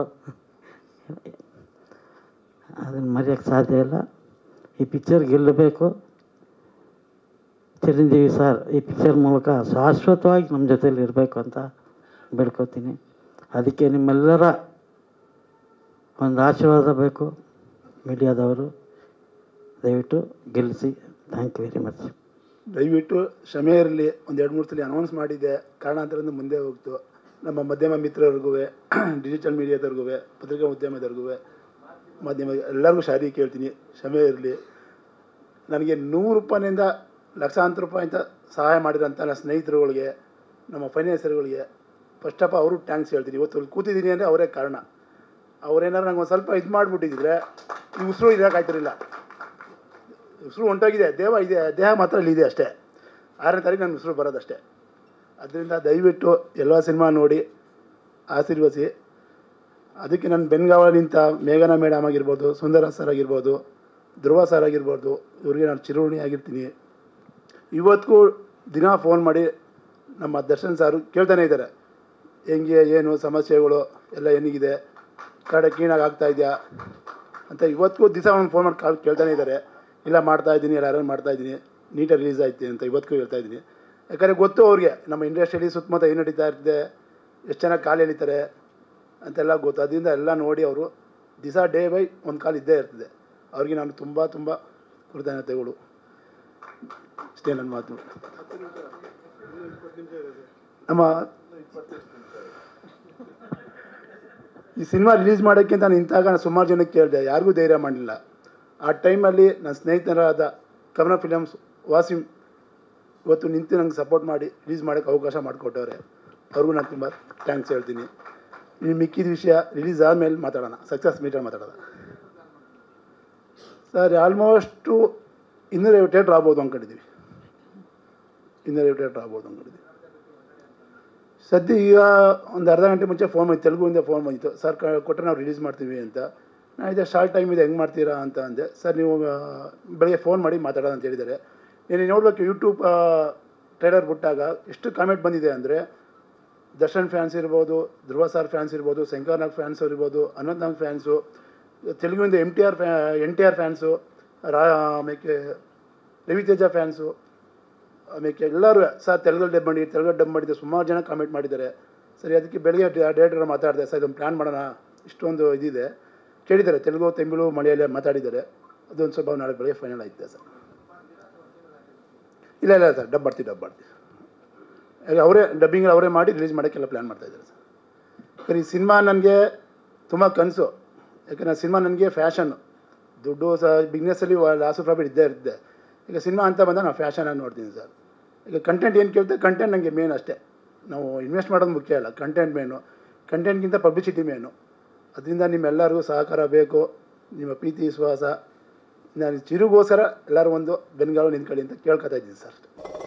S10: ಅದನ್ನು ಮರೆಯೋಕ್ಕೆ ಸಾಧ್ಯ ಇಲ್ಲ. ಈ ಪಿಕ್ಚರ್ ಗೆಲ್ಲಬೇಕು. ಚಿರಂಜೀವಿ ಸರ್ ಈ ಪಿಕ್ಚರ್ ಮೂಲಕ ಶಾಶ್ವತವಾಗಿ ನಮ್ಮ ಜೊತೇಲಿ ಇರಬೇಕು ಅಂತ ಬೇಡ್ಕೋತೀನಿ. ಅದಕ್ಕೆ ನಿಮ್ಮೆಲ್ಲರ ಒಂದು ಆಶೀರ್ವಾದ ಬೇಕು. ಮೀಡಿಯಾದವರು ದಯವಿಟ್ಟು ಗೆಲ್ಲಿಸಿ. Thank you very much.
S11: ದಯವಿಟ್ಟು ಕ್ಷಮೆ ಇರಲಿ. ಒಂದು 2-3 ಸಲ ಅನೌನ್ಸ್ ಮಾಡಿದ್ದೆ, ಕಾರಣಾಂತರದಿಂದ ಮುಂದೆ ಹೋಗ್ತು. ನಮ್ಮ ಮಧ್ಯಮ ಮಿತ್ರರಿಗೂ, ಡಿಜಿಟಲ್ ಮೀಡಿಯಾದವ್ರಿಗೂ, ಪತ್ರಿಕಾ ಉದ್ಯಮದವ್ರಿಗೂ, ಮಾಧ್ಯಮ ಎಲ್ಲರಿಗೂ ಶಾರಿ ಕೇಳ್ತೀನಿ, ಕ್ಷಮೆ ಇರಲಿ. ನನಗೆ 100 ರೂಪಾಯಿನಿಂದ ಲಕ್ಷಾಂತರ ರೂಪಾಯಿ ಅಂತ ಸಹಾಯ ಮಾಡಿರೋಂಥ ನನ್ನ ಸ್ನೇಹಿತರುಗಳಿಗೆ, ನಮ್ಮ ಫೈನಾನ್ಸರ್ಗಳಿಗೆ ಫಸ್ಟ್ ಆಫ್ ಅವರು ಥ್ಯಾಂಕ್ಸ್ ಹೇಳ್ತೀನಿ. ಇವತ್ತು ಅಲ್ಲಿ ಕೂತಿದ್ದೀನಿ ಅಂದರೆ ಅವರೇ ಕಾರಣ. ಅವರೇನಾದ್ರು ನಂಗೆ ಒಂದು ಸ್ವಲ್ಪ ಇದು ಮಾಡಿಬಿಟ್ಟಿದ್ರೆ ಈ ಉಸಿರು ಇರೋಕ್ಕಾಯ್ತಿರಲಿಲ್ಲ. ಉಸಿರು ಹೊಂಟೋಗಿದೆ, ದೇಹ ಮಾತ್ರ ಇಲ್ಲಿದೆ ಅಷ್ಟೇ. 6ನೇ ತಾರೀಕು ನನ್ನ ಉಸಿರು ಬರೋದಷ್ಟೇ. ಅದರಿಂದ ದಯವಿಟ್ಟು ಎಲ್ಲ ಸಿನಿಮಾ ನೋಡಿ ಆಶೀರ್ವದಿಸಿ. ಅದಕ್ಕೆ ನನ್ನ ಬೆನ್ಗಾವ ನಿಂತ ಮೇಘನಾ ಮೇಡಮ್ ಆಗಿರ್ಬೋದು, ಸುಂದರ ಸರ್ ಆಗಿರ್ಬೋದು, ಧ್ರುವ ಸರ್ ಆಗಿರ್ಬೋದು, ಇವ್ರಿಗೆ ನಾನು ಚಿರಋಣಿ ಆಗಿರ್ತೀನಿ. ಇವತ್ತಿಗೂ ದಿನ ಫೋನ್ ಮಾಡಿ ನಮ್ಮ ದರ್ಶನ್ ಸಾರು ಕೇಳ್ತಾನೆ ಇದ್ದಾರೆ, ಹೆಂಗೆ ಏನು ಸಮಸ್ಯೆಗಳು ಎಲ್ಲ ಏನಿಗಿದೆ, ಕಡೆ ಕ್ಲೀನಾಗಿ ಆಗ್ತಾಯಿದೆಯಾ ಅಂತ. ಇವತ್ತಿಗೂ ದಿವಸ ಅವ್ನು ಫೋನ್ ಮಾಡಿ ಕೇಳ್ತಾನೆ ಇದ್ದಾರೆ. ಇಲ್ಲ ಮಾಡ್ತಾಯಿದ್ದೀನಿ, ಎಲ್ಲರೂ ಮಾಡ್ತಾಯಿದ್ದೀನಿ, ನೀಟಾಗಿ ರಿಲೀಸ್ ಆಯ್ತು ಅಂತ ಇವತ್ತಿಗೂ ಹೇಳ್ತಾಯಿದ್ದೀನಿ. ಯಾಕಂದರೆ ಗೊತ್ತು ಅವ್ರಿಗೆ ನಮ್ಮ ಇಂಡಸ್ಟ್ರಿಯಲ್ಲಿ ಸುತ್ತಮುತ್ತ ಏನು ನಡೀತಾ ಇರ್ತದೆ, ಎಷ್ಟು ಚೆನ್ನಾಗಿ ಕಾಲು ಎಳಿತಾರೆ ಅಂತೆಲ್ಲ ಗೊತ್ತು. ಅದರಿಂದ ಎಲ್ಲ ನೋಡಿ ಅವರು ದಿವಸ ಡೇ ಬೈ ಒಂದು ಕಾಲು ಇದ್ದೇ ಇರ್ತದೆ. ಅವ್ರಿಗೆ ನಾನು ತುಂಬ ತುಂಬ ಕೃತಜ್ಞತೆಗಳು. ಇಷ್ಟೇ ನನ್ನ ಮಾತು. ನಮ್ಮ ಈ ಸಿನಿಮಾ ರಿಲೀಸ್ ಮಾಡೋಕ್ಕಿಂತ ನಿಂತಾಗ ನಾನು ಸುಮಾರು ಜನಕ್ಕೆ ಕೇಳಿದೆ, ಯಾರಿಗೂ ಧೈರ್ಯ ಮಾಡಲಿಲ್ಲ. ಆ ಟೈಮಲ್ಲಿ ನನ್ನ ಸ್ನೇಹಿತರಾದ ಕಮಲ ಫಿಲಮ್ಸ್ ವಾಸಿಮ್ ಇವತ್ತು ನಿಂತು ನಂಗೆ ಸಪೋರ್ಟ್ ಮಾಡಿ ರಿಲೀಸ್ ಮಾಡೋಕ್ಕೆ ಅವಕಾಶ ಮಾಡಿಕೊಟ್ಟವ್ರೆ. ಅವ್ರಿಗೂ ನಾನು ತುಂಬ ಥ್ಯಾಂಕ್ಸ್ ಹೇಳ್ತೀನಿ. ಇನ್ನು ಮಿಕ್ಕಿದ ವಿಷಯ ರಿಲೀಸ್ ಆದಮೇಲೆ ಮಾತಾಡೋಣ, ಸಕ್ಸಸ್ ಮೀಟಲ್ಲಿ ಮಾತಾಡೋಣ. ಸರ್ ಆಲ್ಮೋಸ್ಟು 250 ಥಿಯೇಟ್ರ್ ಆಗ್ಬೋದು ಅಂದ್ಕೊಂಡಿದ್ದೀವಿ. 250 ಥಿಯೇಟ್ರ್ ಆಗ್ಬೋದು ಅಂದ್ಕೊಂಡಿದ್ದೀವಿ. ಸದ್ಯ ಈಗ ಒಂದು ಅರ್ಧ ಗಂಟೆ ಮುಂಚೆ ಫೋನ್ ಬಂದಿತ್ತು, ತೆಲುಗುವಿಂದ ಫೋನ್ ಬಂದಿತ್ತು, ಸರ್ ಕೊಟ್ಟರೆ ನಾವು ರಿಲೀಸ್ ಮಾಡ್ತೀವಿ ಅಂತ. ನಾನು ಇದೆ ಶಾರ್ಟ್ ಟೈಮ್ ಇದೆ, ಹೆಂಗೆ ಮಾಡ್ತೀರಾ ಅಂತ ಅಂದೆ. ಸರ್ ನೀವು ಬೆಳಗ್ಗೆ ಫೋನ್ ಮಾಡಿ ಮಾತಾಡೋಣ ಅಂತ ಹೇಳಿದ್ದಾರೆ. ನೀನು ನೋಡಬೇಕು, ಯೂಟ್ಯೂಬ್ ಟ್ರೇಲರ್ ಬಿಟ್ಟಾಗ ಎಷ್ಟು ಕಾಮೆಂಟ್ ಬಂದಿದೆ ಅಂದರೆ, ದರ್ಶನ್ ಫ್ಯಾನ್ಸ್ ಇರ್ಬೋದು, ಧ್ರುವ ಸರ್ ಫ್ಯಾನ್ಸ್ ಇರ್ಬೋದು, ಶಂಕರ್ನಾಗ್ ಫ್ಯಾನ್ಸ್ ಇರ್ಬೋದು, ಅನಂತ್ ನಾಗ್ ಫ್ಯಾನ್ಸು, ತೆಲುಗುವಿಂದ NTR ಫ್ಯಾನ್ಸು, ಆಮೇಲೆ ರವಿತೇಜ ಫ್ಯಾನ್ಸು, ಆಮೇಲೆ ಎಲ್ಲರೂ ಸರ್ ತೆಲುಗು ಡಬ್ ಮಾಡಿದ್ದೆ ಸುಮಾರು ಜನ ಕಾಮೆಂಟ್ ಮಾಡಿದ್ದಾರೆ. ಸರಿ, ಅದಕ್ಕೆ ಬೆಳಗ್ಗೆ ಡೈರೆಕ್ಟರ್ ಮಾತಾಡಿದೆ, ಸರ್ ಇದೊಂದು ಪ್ಲ್ಯಾನ್ ಮಾಡೋಣ, ಇಷ್ಟೊಂದು ಇದಿದೆ ಕೇಳಿದ್ದಾರೆ. ತೆಲುಗು, ತಮಿಳು, ಮಲಯಾಳಿ ಮಾತಾಡಿದ್ದಾರೆ. ಅದೊಂದು ಸ್ವಲ್ಪ ನಾಳೆ ಬೆಳಗ್ಗೆ ಫೈನಲ್ ಆಯ್ತು ಸರ್. ಇಲ್ಲ ಸರ್, ಡಬ್ ಮಾಡ್ತೀವಿ. ಅವರೇ ಡಬ್ಬಿಂಗ್ ಅವರೇ ಮಾಡಿ ರಿಲೀಸ್ ಮಾಡೋಕ್ಕೆಲ್ಲ ಪ್ಲ್ಯಾನ್ ಮಾಡ್ತಾಯಿದ್ದಾರೆ ಸರ್. ಯಾಕಂದರೆ ಈ ಸಿನಿಮಾ ನನಗೆ ತುಂಬ ಕನಸು. ಯಾಕಂದರೆ ಸಿನಿಮಾ ನನಗೆ ಫ್ಯಾಷನ್ನು, ದುಡ್ಡು ಬಿಸ್ನೆಸ್ಸಲ್ಲಿ ಲಾಸು ಪ್ರಾಫಿಟ್ ಇದ್ದೇ. ಈಗ ಸಿನಿಮಾ ಅಂತ ಬಂದಾಗ ನಾನು ಫ್ಯಾಷನಾಗಿ ನೋಡ್ತೀನಿ ಸರ್. ಈಗ ಕಂಟೆಂಟ್ ಏನು ಕೇಳ್ತೆ, ಕಂಟೆಂಟ್ ನನಗೆ ಮೇನ್ ಅಷ್ಟೇ. ನಾವು ಇನ್ವೆಸ್ಟ್ ಮಾಡೋದು ಮುಖ್ಯ ಅಲ್ಲ, ಕಂಟೆಂಟ್ ಮೇನು. ಕಂಟೆಂಟ್ಗಿಂತ ಪಬ್ಲಿಸಿಟಿ ಮೇನು. ಅದರಿಂದ ನಿಮ್ಮೆಲ್ಲರಿಗೂ ಸಹಕಾರ ಬೇಕು, ನಿಮ್ಮ ಪ್ರೀತಿ ವಿಶ್ವಾಸ. ನಾನು ಚಿರುಗೋಸ್ಕರ ಎಲ್ಲರೂ ಒಂದು ಬೆನ್ಗಾಲು ನಿಂತ್ಕೊಳ್ಳಿ ಅಂತ ಕೇಳ್ಕೊತಾ ಇದ್ದೀನಿ ಸರ್.